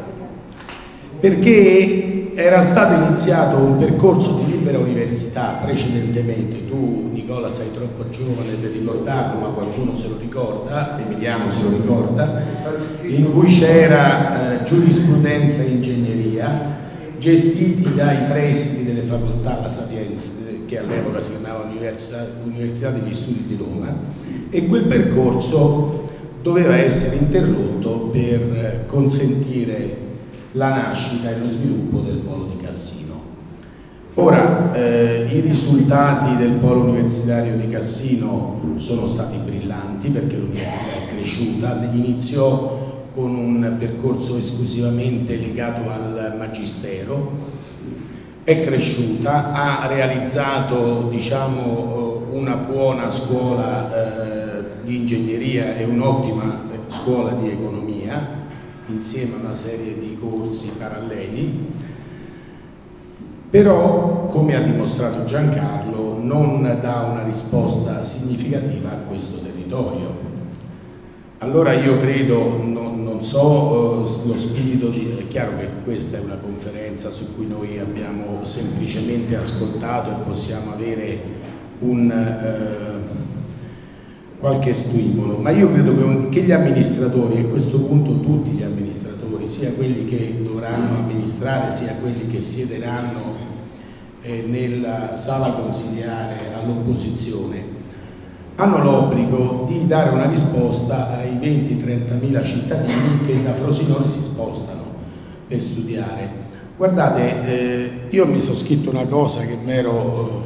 perché era stato iniziato un percorso di libera università precedentemente. Tu, Nicola, sei troppo giovane per ricordarlo, ma qualcuno se lo ricorda, Emiliano se lo ricorda, in cui c'era giurisprudenza e ingegneria, gestiti dai presidi delle facoltà La Sapienza, che all'epoca si chiamava Università degli Studi di Roma, e quel percorso doveva essere interrotto per consentire la nascita e lo sviluppo del polo di Cassino. Ora, i risultati del polo universitario di Cassino sono stati brillanti, perché l'università è cresciuta, iniziò con un percorso esclusivamente legato al magistero, è cresciuta, ha realizzato, diciamo, una buona scuola di ingegneria e un'ottima scuola di economia, insieme a una serie di corsi paralleli, però, come ha dimostrato Giancarlo, non dà una risposta significativa a questo territorio. Allora io credo, non so lo spirito è chiaro che questa è una conferenza su cui noi abbiamo semplicemente ascoltato e possiamo avere qualche stimolo, ma io credo che gli amministratori, a questo punto tutti gli amministratori, sia quelli che dovranno amministrare sia quelli che siederanno nella sala consiliare all'opposizione, hanno l'obbligo di dare una risposta ai 20-30.000 cittadini che da Frosinone si spostano per studiare. Guardate, io mi sono scritto una cosa che mi ero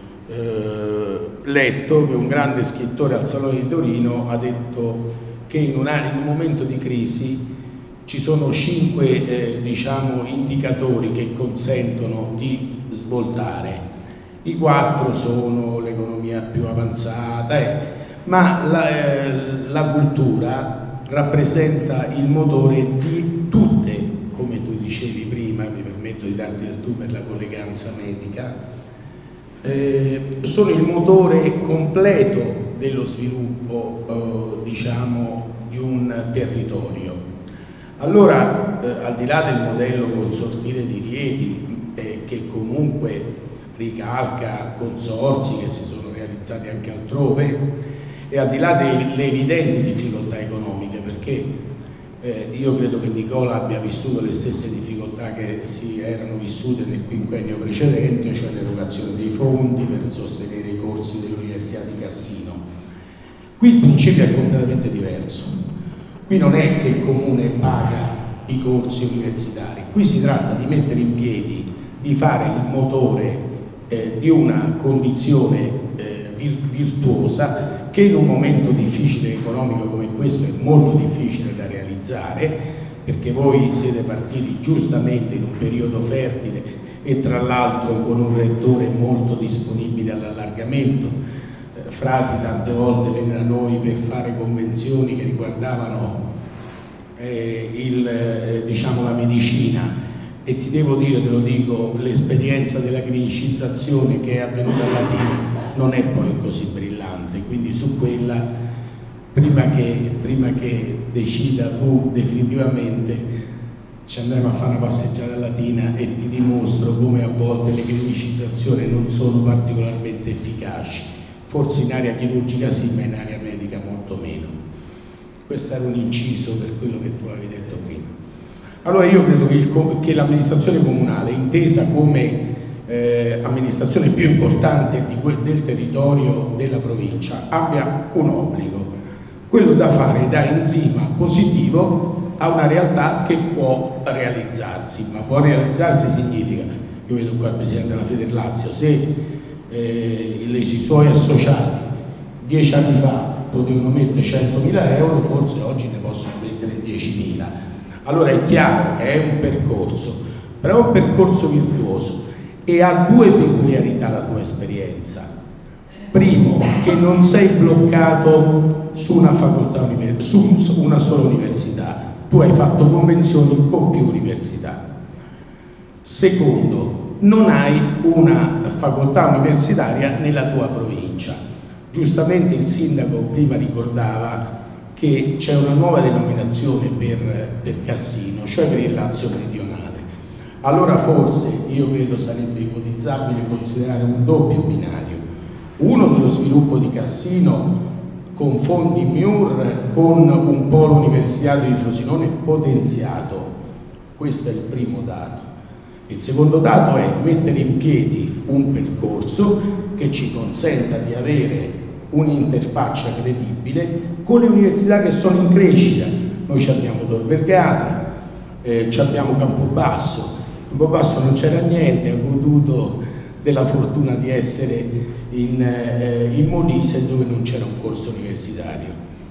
letto, che un grande scrittore al Salone di Torino ha detto che in un momento di crisi ci sono 5 diciamo, indicatori che consentono di svoltare. I 4 sono l'economia più avanzata, ma la cultura rappresenta il motore di tutte, come tu dicevi prima, mi permetto di darti del tu per la colleganza medica, sono il motore completo dello sviluppo diciamo, di un territorio. Allora, al di là del modello consortile di Rieti, che comunque ricalca consorzi che si sono realizzati anche altrove, e al di là delle evidenti difficoltà economiche, perché io credo che Nicola abbia vissuto le stesse difficoltà che si erano vissute nel quinquennio precedente, cioè l'erogazione dei fondi per sostenere i corsi dell'Università di Cassino. Qui il principio è completamente diverso. Qui non è che il comune paga i corsi universitari, qui si tratta di mettere in piedi, di fare il motore di una condizione virtuosa, che in un momento difficile economico come questo è molto difficile da realizzare, perché voi siete partiti giustamente in un periodo fertile e tra l'altro con un rettore molto disponibile all'allargamento. Frati tante volte venne da noi per fare convenzioni che riguardavano diciamo la medicina, e ti devo dire, te lo dico, l'esperienza della clinicizzazione che è avvenuta a Latina non è poi così brillante, quindi su quella, prima che decida tu definitivamente, ci andremo a fare una passeggiata a Latina e ti dimostro come a volte le clinicizzazioni non sono particolarmente efficaci, forse in area chirurgica sì, ma in area medica molto meno. Questo era un inciso per quello che tu avevi detto prima. Allora io credo che l'amministrazione comunale, intesa come amministrazione più importante del territorio della provincia, abbia un obbligo, quello da fare da enzima positivo a una realtà che può realizzarsi, ma può realizzarsi significa, io vedo qua il Presidente della Federlazio, se i suoi associati 10 anni fa potevano mettere 100.000 euro, forse oggi ne possono mettere 10.000. Allora è chiaro, è un percorso, però è un percorso virtuoso, e ha due peculiarità la tua esperienza. Primo, che non sei bloccato su una facoltà, su una sola università, tu hai fatto convenzioni con più università. Secondo, non hai una facoltà universitaria nella tua provincia. Giustamente il sindaco prima ricordava che c'è una nuova denominazione per Cassino, cioè per il Lazio meridionale. Allora forse io credo sarebbe ipotizzabile considerare un doppio binario, uno dello sviluppo di Cassino con fondi MIUR, con un polo universitario di Frosinone potenziato. Questo è il primo dato. Il secondo dato è mettere in piedi un percorso che ci consenta di avere un'interfaccia credibile con le università che sono in crescita. Noi abbiamo Tor Vergata, abbiamo Campobasso. Campobasso non c'era niente, ha goduto della fortuna di essere in Molise, dove non c'era un corso universitario.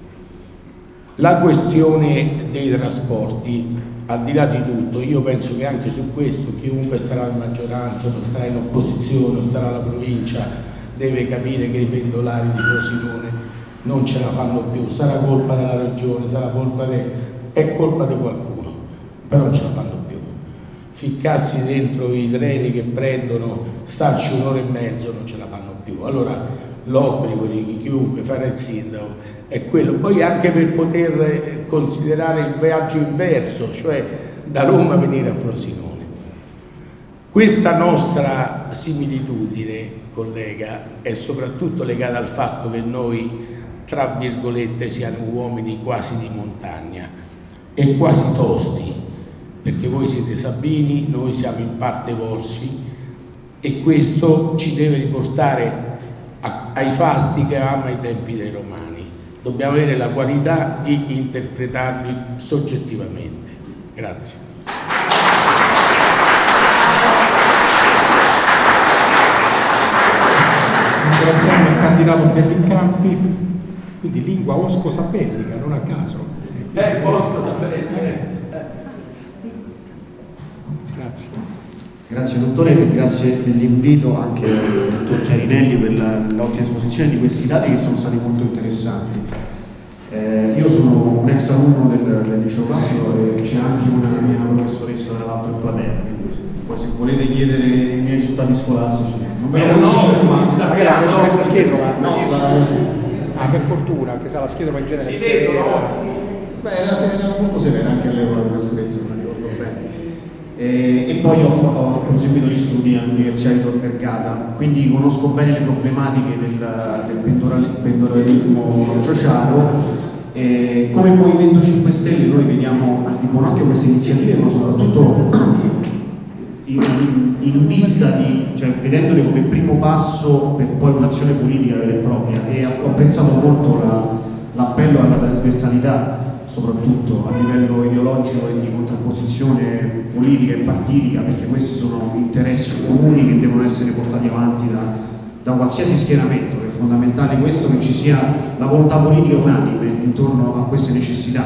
La questione dei trasporti, al di là di tutto, io penso che anche su questo chiunque starà in maggioranza, non starà in opposizione, non starà alla provincia, deve capire che i pendolari di Frosinone non ce la fanno più. Sarà colpa della regione, sarà colpa è colpa di qualcuno, però non ce la fanno più. Ficcarsi dentro i treni che prendono, starci un'ora e mezzo, non ce la fanno più. Allora l'obbligo di chiunque fare il sindaco è quello, poi anche per poter considerare il viaggio inverso, cioè da Roma venire a Frosinone. Questa nostra similitudine, collega, è soprattutto legata al fatto che noi, tra virgolette, siamo uomini quasi di montagna e quasi tosti, perché voi siete sabini, noi siamo in parte volsci, e questo ci deve riportare ai fasti che avevamo ai tempi dei Romani. Dobbiamo avere la qualità di interpretarli soggettivamente. Grazie. Ringraziamo il candidato Bellincampi, quindi lingua osco-sabellica, non a caso. Grazie. Grazie dottore, grazie dell'invito anche al dottor Chiarinelli per l'ottima esposizione di questi dati che sono stati molto interessanti. Io sono un ex alunno del liceo classico e c'è anche una mia professoressa tra l'altro in platea, quindi poi se volete chiedere i miei risultati scolastici non me lo consiglio, ma magari la professoressa Schiedova? No, che fortuna, anche se la Schiedova in genere è severa. Beh, era molto severa anche all'epoca la professoressa, non ricordo bene. E poi ho proseguito gli studi all'Università di Tor Vergata, quindi conosco bene le problematiche del pendolarismo crociato. Come Movimento 5 Stelle noi vediamo di buon occhio queste iniziative, ma soprattutto in vista di, cioè vedendole come primo passo per poi un'azione politica vera e propria, e ho apprezzato molto l'appello alla trasversalità, soprattutto a livello ideologico e di contrapposizione politica e partitica, perché questi sono interessi comuni che devono essere portati avanti da qualsiasi schieramento. È fondamentale questo, che ci sia la volontà politica unanime intorno a queste necessità.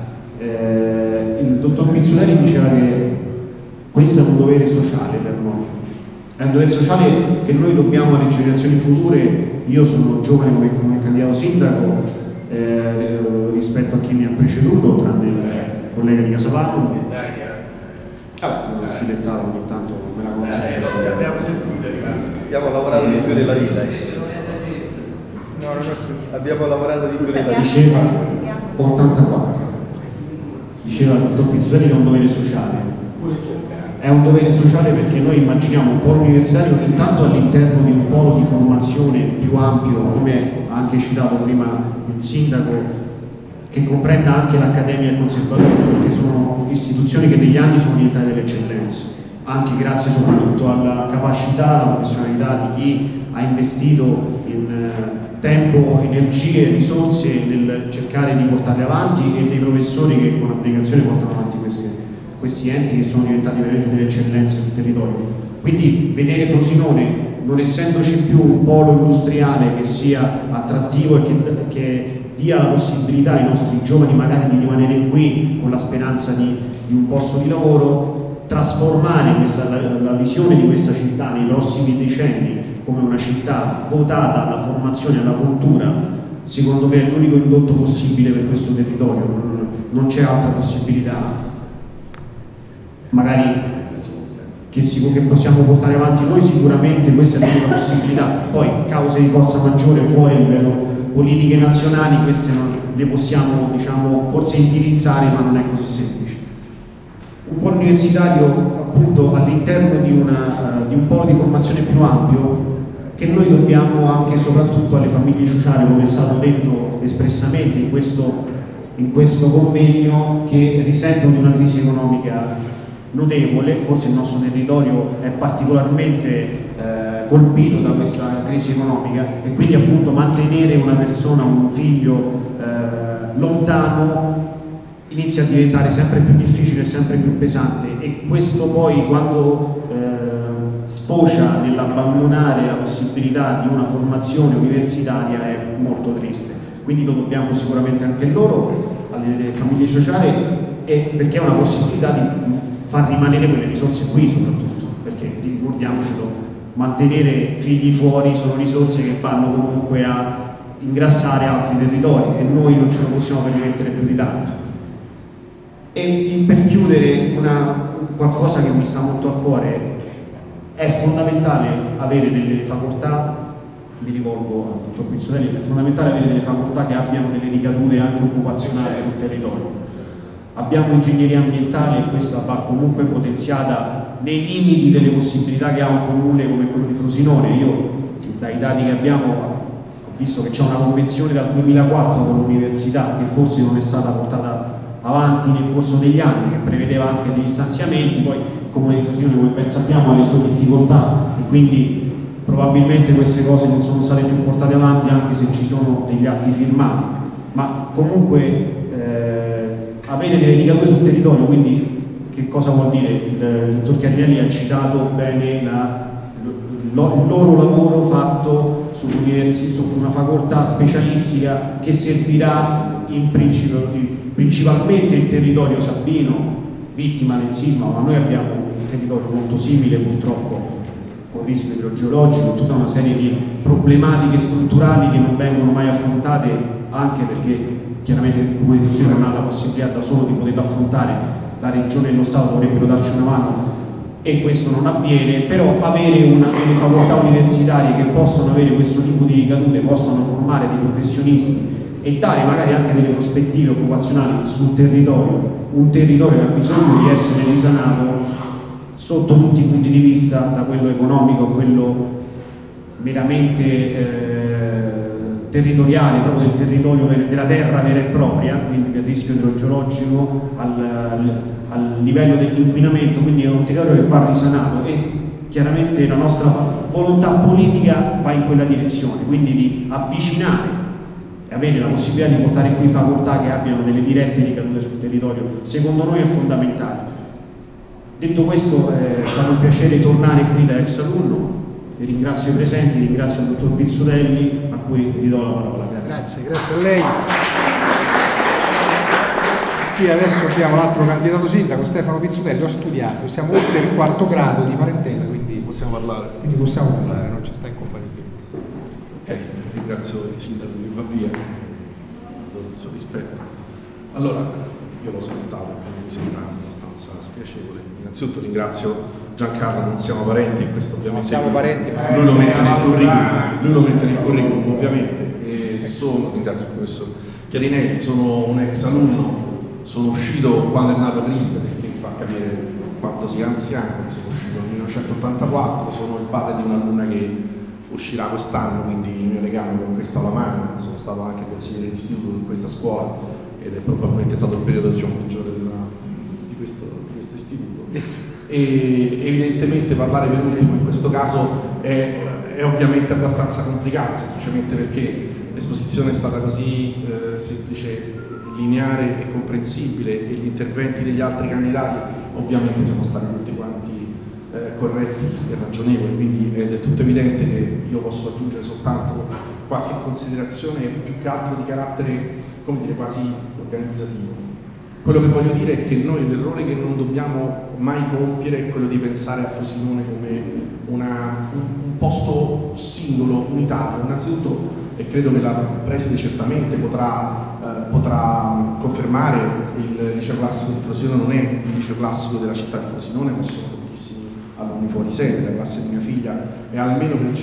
Il dottor Pizzutelli diceva che questo è un dovere sociale per noi, è un dovere sociale che noi dobbiamo alle generazioni future. Io sono giovane come candidato sindaco, rispetto a chi mi ha preceduto, tranne il collega di Casavallo. La stilettata ogni tanto me la abbiamo lavorato di più nella vita. No, ragazzi, abbiamo lavorato di più nella vita. Diceva 84, diceva il dottor Pizzutelli che è un dovere sociale. È un dovere sociale perché noi immaginiamo un polo universitario intanto all'interno di un polo di formazione più ampio, come ha anche citato prima il sindaco, che comprenda anche l'Accademia e il Conservatorio, perché sono istituzioni che negli anni sono diventate delle eccellenze, anche grazie soprattutto alla capacità, alla professionalità di chi ha investito in tempo, energie e risorse nel cercare di portarle avanti, e dei professori che con abnegazione portano avanti questi enti che sono diventati veramente delle eccellenze sul territorio. Quindi vedere Frosinone, non essendoci più un polo industriale che sia attrattivo e che dia la possibilità ai nostri giovani magari di rimanere qui con la speranza di un posto di lavoro, trasformare la visione di questa città nei prossimi decenni come una città votata alla formazione e alla cultura, secondo me è l'unico indotto possibile per questo territorio, non c'è altra possibilità. Magari che possiamo portare avanti noi, sicuramente questa è l'unica possibilità. Poi cause di forza maggiore fuori a livello politiche nazionali, queste non le possiamo, diciamo, forse indirizzare, ma non è così semplice. Un polo universitario appunto all'interno di un polo di formazione più ampio, che noi dobbiamo anche e soprattutto alle famiglie sociali, come è stato detto espressamente in questo convegno, che risentono di una crisi economica notevole. Forse il nostro territorio è particolarmente colpito da questa crisi economica, e quindi appunto mantenere una persona, un figlio lontano inizia a diventare sempre più difficile e sempre più pesante, e questo poi quando sfocia nell'abbandonare la possibilità di una formazione universitaria è molto triste. Quindi lo dobbiamo sicuramente anche loro, alle famiglie sociali, perché è una possibilità di far rimanere quelle risorse qui soprattutto, perché ricordiamocelo, mantenere figli fuori sono risorse che vanno comunque a ingrassare altri territori, e noi non ce lo possiamo permettere più di tanto. E per chiudere, qualcosa che mi sta molto a cuore: è fondamentale avere delle facoltà, mi rivolgo al dottor Pizzutelli, è fondamentale avere delle facoltà che abbiano delle ricadute anche occupazionali sul territorio. Abbiamo ingegneria ambientale, e questa va comunque potenziata nei limiti delle possibilità che ha un comune come quello di Frosinone. Io, dai dati che abbiamo, ho visto che c'è una convenzione dal 2004 con l'università, che forse non è stata portata avanti nel corso degli anni, che prevedeva anche degli stanziamenti. Poi il comune di Frosinone, come ben sappiamo, ha le sue difficoltà, e quindi probabilmente queste cose non sono state più portate avanti, anche se ci sono degli atti firmati. Ma comunque avere delle ricadute sul territorio, quindi che cosa vuol dire? Il dottor Chiarinelli ha citato bene il loro lavoro fatto su una facoltà specialistica che servirà principalmente il territorio sabino, vittima del sisma, ma noi abbiamo un territorio molto simile purtroppo, con rischio idrogeologico, tutta una serie di problematiche strutturali che non vengono mai affrontate, anche perché chiaramente il Comune di Frosinone non ha la possibilità da solo di poterlo affrontare, la Regione e lo Stato dovrebbero darci una mano e questo non avviene. Però avere delle facoltà universitarie che possono avere questo tipo di ricadute, possono formare dei professionisti e dare magari anche delle prospettive occupazionali sul territorio, un territorio che ha bisogno di essere risanato sotto tutti i punti di vista, da quello economico a quello meramente territoriale, proprio del territorio della terra vera e propria, quindi del rischio idrogeologico al livello dell'inquinamento. Quindi è un territorio che va risanato, e chiaramente la nostra volontà politica va in quella direzione, quindi di avvicinare e avere la possibilità di portare qui facoltà che abbiano delle dirette ricadute sul territorio, secondo noi è fondamentale. Detto questo, è stato un piacere tornare qui da ex alunno. Vi ringrazio i presenti, ringrazio il dottor Pizzutelli, a cui ridò la parola. Grazie. Grazie a lei. Qui adesso abbiamo l'altro candidato sindaco, Stefano Pizzutelli. Ho studiato, siamo oltre il 4° grado di parentela, quindi possiamo parlare, non ci sta incompatibile. Ok, ringrazio il sindaco che va via, do il suo rispetto. Allora, io l'ho salutato perché mi sembra abbastanza spiacevole. Innanzitutto ringrazio Giancarlo, non siamo parenti, questo ovviamente siamo parenti, ma lui lo mette nel curriculum, ovviamente. E ringrazio il professor Chiarinelli, sono un ex alunno, sono uscito quando è nata l'Ista, perché mi fa capire quanto sia anziano. Sono uscito nel 1984, sono il padre di un'alunna che uscirà quest'anno, quindi il mio legame con questa aula magna. Sono stato anche consigliere d'istituto in questa scuola ed è probabilmente stato il periodo, diciamo, peggiore di questo istituto. E evidentemente parlare per ultimo in questo caso è ovviamente abbastanza complicato, semplicemente perché l'esposizione è stata così semplice, lineare e comprensibile, e gli interventi degli altri candidati ovviamente sono stati tutti quanti corretti e ragionevoli, quindi è del tutto evidente che io posso aggiungere soltanto qualche considerazione più che altro di carattere, come dire, quasi organizzativo. Quello che voglio dire è che noi l'errore che non dobbiamo mai compiere è quello di pensare a Frosinone come un posto singolo, unitario. Innanzitutto, e credo che la preside certamente potrà confermare, il liceo classico di Frosinone non è il liceo classico della città di Frosinone, ma ci sono tantissimi alunni fuori sede. La classe di mia figlia è almeno per il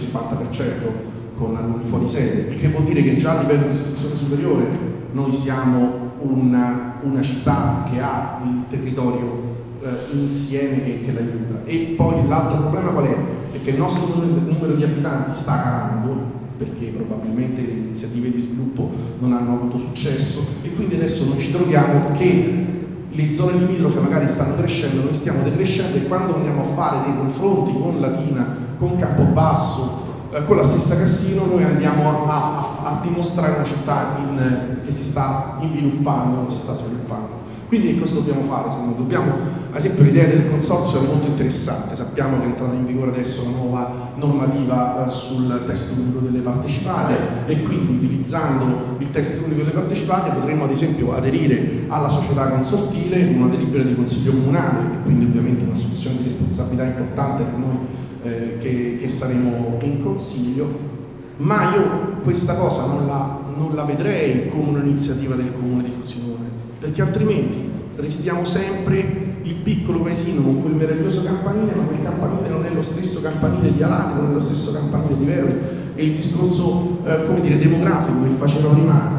50% con alunni fuori sede, il che vuol dire che già a livello di istruzione superiore noi siamo una città che ha il territorio insieme che l'aiuta. E poi l'altro problema qual è? È che il nostro numero di abitanti sta calando, perché probabilmente le iniziative di sviluppo non hanno avuto successo, e quindi adesso noi ci troviamo che le zone limitrofe magari stanno crescendo, noi stiamo decrescendo, e quando andiamo a fare dei confronti con Latina, con Campobasso, con la stessa Cassino, noi andiamo a dimostrare una città che si sta inviluppando, non si sta sviluppando. Quindi che cosa dobbiamo fare? Ad esempio l'idea del consorzio è molto interessante, sappiamo che è entrata in vigore adesso la nuova normativa sul testo unico delle partecipate, e quindi utilizzando il testo unico delle partecipate potremmo ad esempio aderire alla società consortile con una delibera di consiglio comunale, e quindi ovviamente un'assunzione di responsabilità importante per noi che saremo in consiglio, ma io questa cosa non la vedrei come un'iniziativa del comune di Frosinone, perché altrimenti restiamo sempre il piccolo paesino con quel meraviglioso campanile, ma quel campanile non è lo stesso campanile di Alate, non è lo stesso campanile di Veroli, e il discorso demografico che faceva prima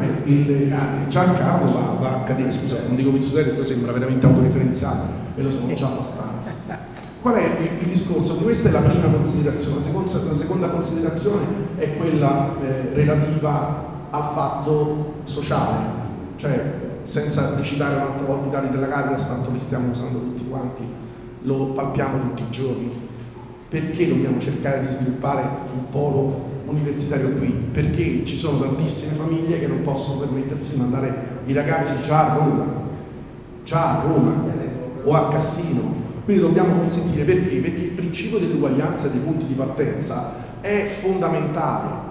Giancarlo va a cadere. Scusa, non dico Pizzutelli perché sembra veramente autoreferenziale, e lo sono già abbastanza. Qual è il discorso? Questa è la prima considerazione. La seconda considerazione è quella relativa al fatto sociale, cioè senza citare un'altra volta i dati della Caritas, tanto li stiamo usando tutti quanti, lo palpiamo tutti i giorni. Perché dobbiamo cercare di sviluppare un polo universitario qui? Perché ci sono tantissime famiglie che non possono permettersi di mandare i ragazzi già a Roma o a Cassino. Quindi dobbiamo consentire, perché? Perché il principio dell'uguaglianza dei punti di partenza è fondamentale.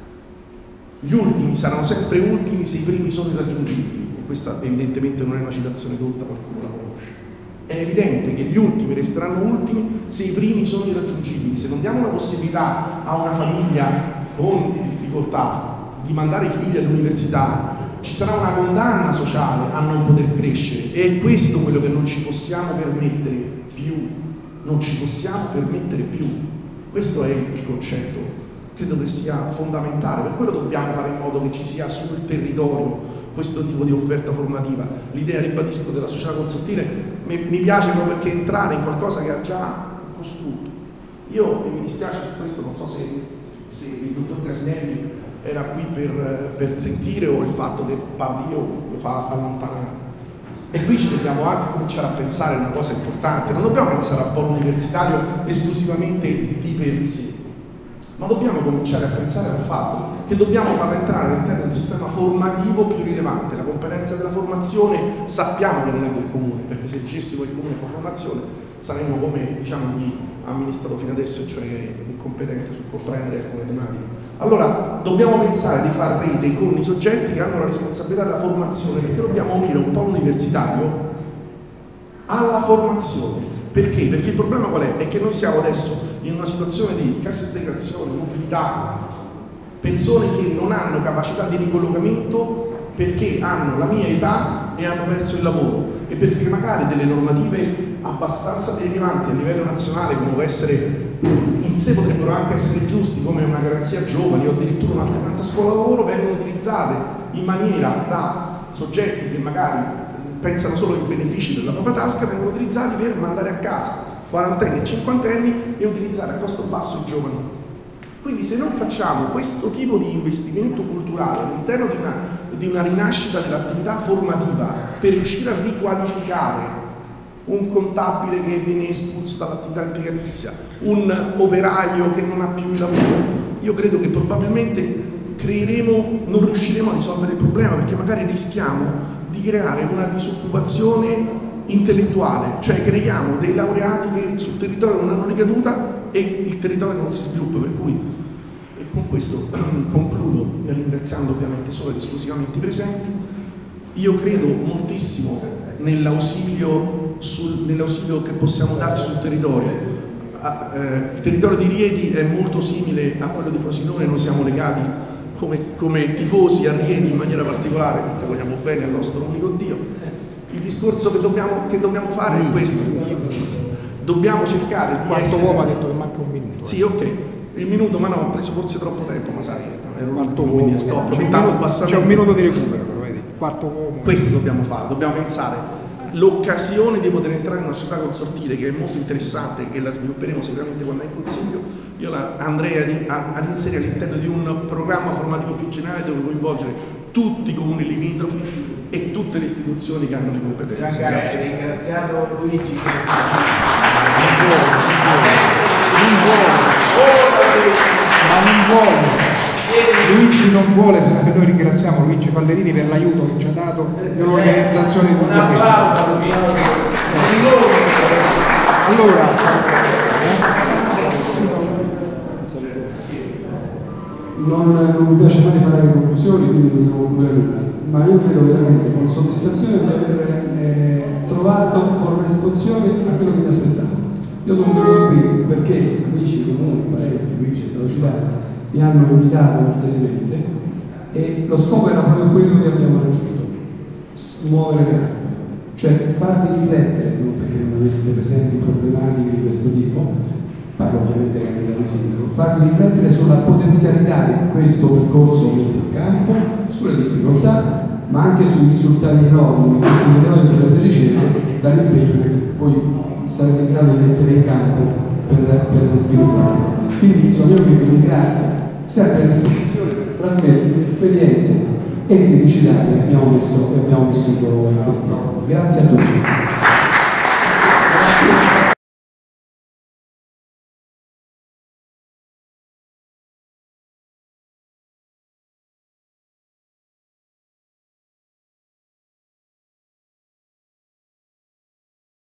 Gli ultimi saranno sempre ultimi se i primi sono irraggiungibili, e questa evidentemente non è una citazione dotta, qualcuno la conosce. È evidente che gli ultimi resteranno ultimi se i primi sono irraggiungibili. Se non diamo la possibilità a una famiglia con difficoltà di mandare i figli all'università, ci sarà una condanna sociale a non poter crescere, e è questo quello che non ci possiamo permettere più. Non ci possiamo permettere più. Questo è il concetto, credo che sia fondamentale. Per quello dobbiamo fare in modo che ci sia sul territorio questo tipo di offerta formativa. L'idea, ribadisco, della società consortile mi piace proprio perché entrare in qualcosa che ha già costruito. Io mi dispiace su questo, non so se il dottor Casinelli era qui per sentire, o il fatto che parli io lo fa allontanare. E qui ci dobbiamo anche cominciare a pensare a una cosa importante: non dobbiamo pensare al polo universitario esclusivamente di per sé, ma dobbiamo cominciare a pensare al fatto che dobbiamo farla entrare all'interno di un sistema formativo più rilevante. La competenza della formazione sappiamo che non è del comune, perché se dicessimo che il comune fa formazione saremmo come chi ha amministrato fino adesso, cioè incompetente sul comprendere alcune tematiche. Allora dobbiamo pensare di far rete con i soggetti che hanno la responsabilità della formazione, perché dobbiamo unire un polo universitario alla formazione. Perché? Perché il problema qual è? È che noi siamo adesso in una situazione di cassa integrazione, mobilità, persone che non hanno capacità di ricollocamento perché hanno la mia età e hanno perso il lavoro, e perché magari delle normative abbastanza rilevanti a livello nazionale, come può essere, in sé potrebbero anche essere giusti, come una garanzia giovani o addirittura un'alternanza scuola-lavoro, vengono utilizzate in maniera da soggetti che magari pensano solo ai benefici della propria tasca, vengono utilizzati per mandare a casa quarantenni e cinquantenni e utilizzare a costo basso i giovani. Quindi se non facciamo questo tipo di investimento culturale all'interno di una rinascita dell'attività formativa per riuscire a riqualificare un contabile che viene espulso dall'attività impiegatizia, un operaio che non ha più il lavoro, io credo che probabilmente non riusciremo a risolvere il problema, perché magari rischiamo di creare una disoccupazione intellettuale, cioè creiamo dei laureati che sul territorio non hanno ricaduta e il territorio non si sviluppa. Per cui, e con questo concludo ringraziando ovviamente solo ed esclusivamente i presenti, io credo moltissimo nell'ausilio che possiamo darci sul territorio. Il territorio di Rieti è molto simile a quello di Frosinone, noi siamo legati come tifosi a Rieti in maniera particolare, perché vogliamo bene al nostro unico Dio. Il discorso che dobbiamo fare è questo: dobbiamo cercare di Quarto uomo ha detto che manca un minuto. Sì, ok, il minuto, ma no, ho preso forse troppo tempo, ma sai, ero l'ultimo, quindi sto approfittando. C'è un minuto di recupero, però vedi, quarto uomo. Questo dobbiamo fare, dobbiamo pensare l'occasione di poter entrare in una società consortile che è molto interessante, che la svilupperemo sicuramente quando è in consiglio. Io la andrei ad inserire all'interno di un programma formativo più generale dove coinvolgere tutti i comuni limitrofi e tutte le istituzioni che hanno le competenze. Grazie. Ringraziato Luigi. Non vuole. Luigi non vuole, noi ringraziamo Luigi Fallerini per l'aiuto che ci ha dato nell'organizzazione di tutto questo. Allora, non mi piace mai fare le conclusioni, quindi non devo concludere nulla, ma io credo veramente con soddisfazione di aver trovato corrispondenza a quello che mi aspettavo. Io sono venuto qui perché amici comuni, parenti, Luigi è stato citato, mi hanno invitato cortesemente e lo scopo era proprio quello che abbiamo raggiunto: muovere le acque, cioè farvi riflettere, non perché non aveste presenti problematiche di questo tipo, parlo ovviamente della candidata di sindaco, farvi riflettere sulla potenzialità di questo percorso messo in campo, sulle difficoltà, ma anche sui risultati enormi che potrebbe ricevere dall'impegno che voi sarete in grado di mettere in campo per svilupparlo. Quindi sono io che vi ringrazio, sempre a disposizione per trasmettere le esperienze e criticità che abbiamo vissuto in questi anni. Grazie a tutti.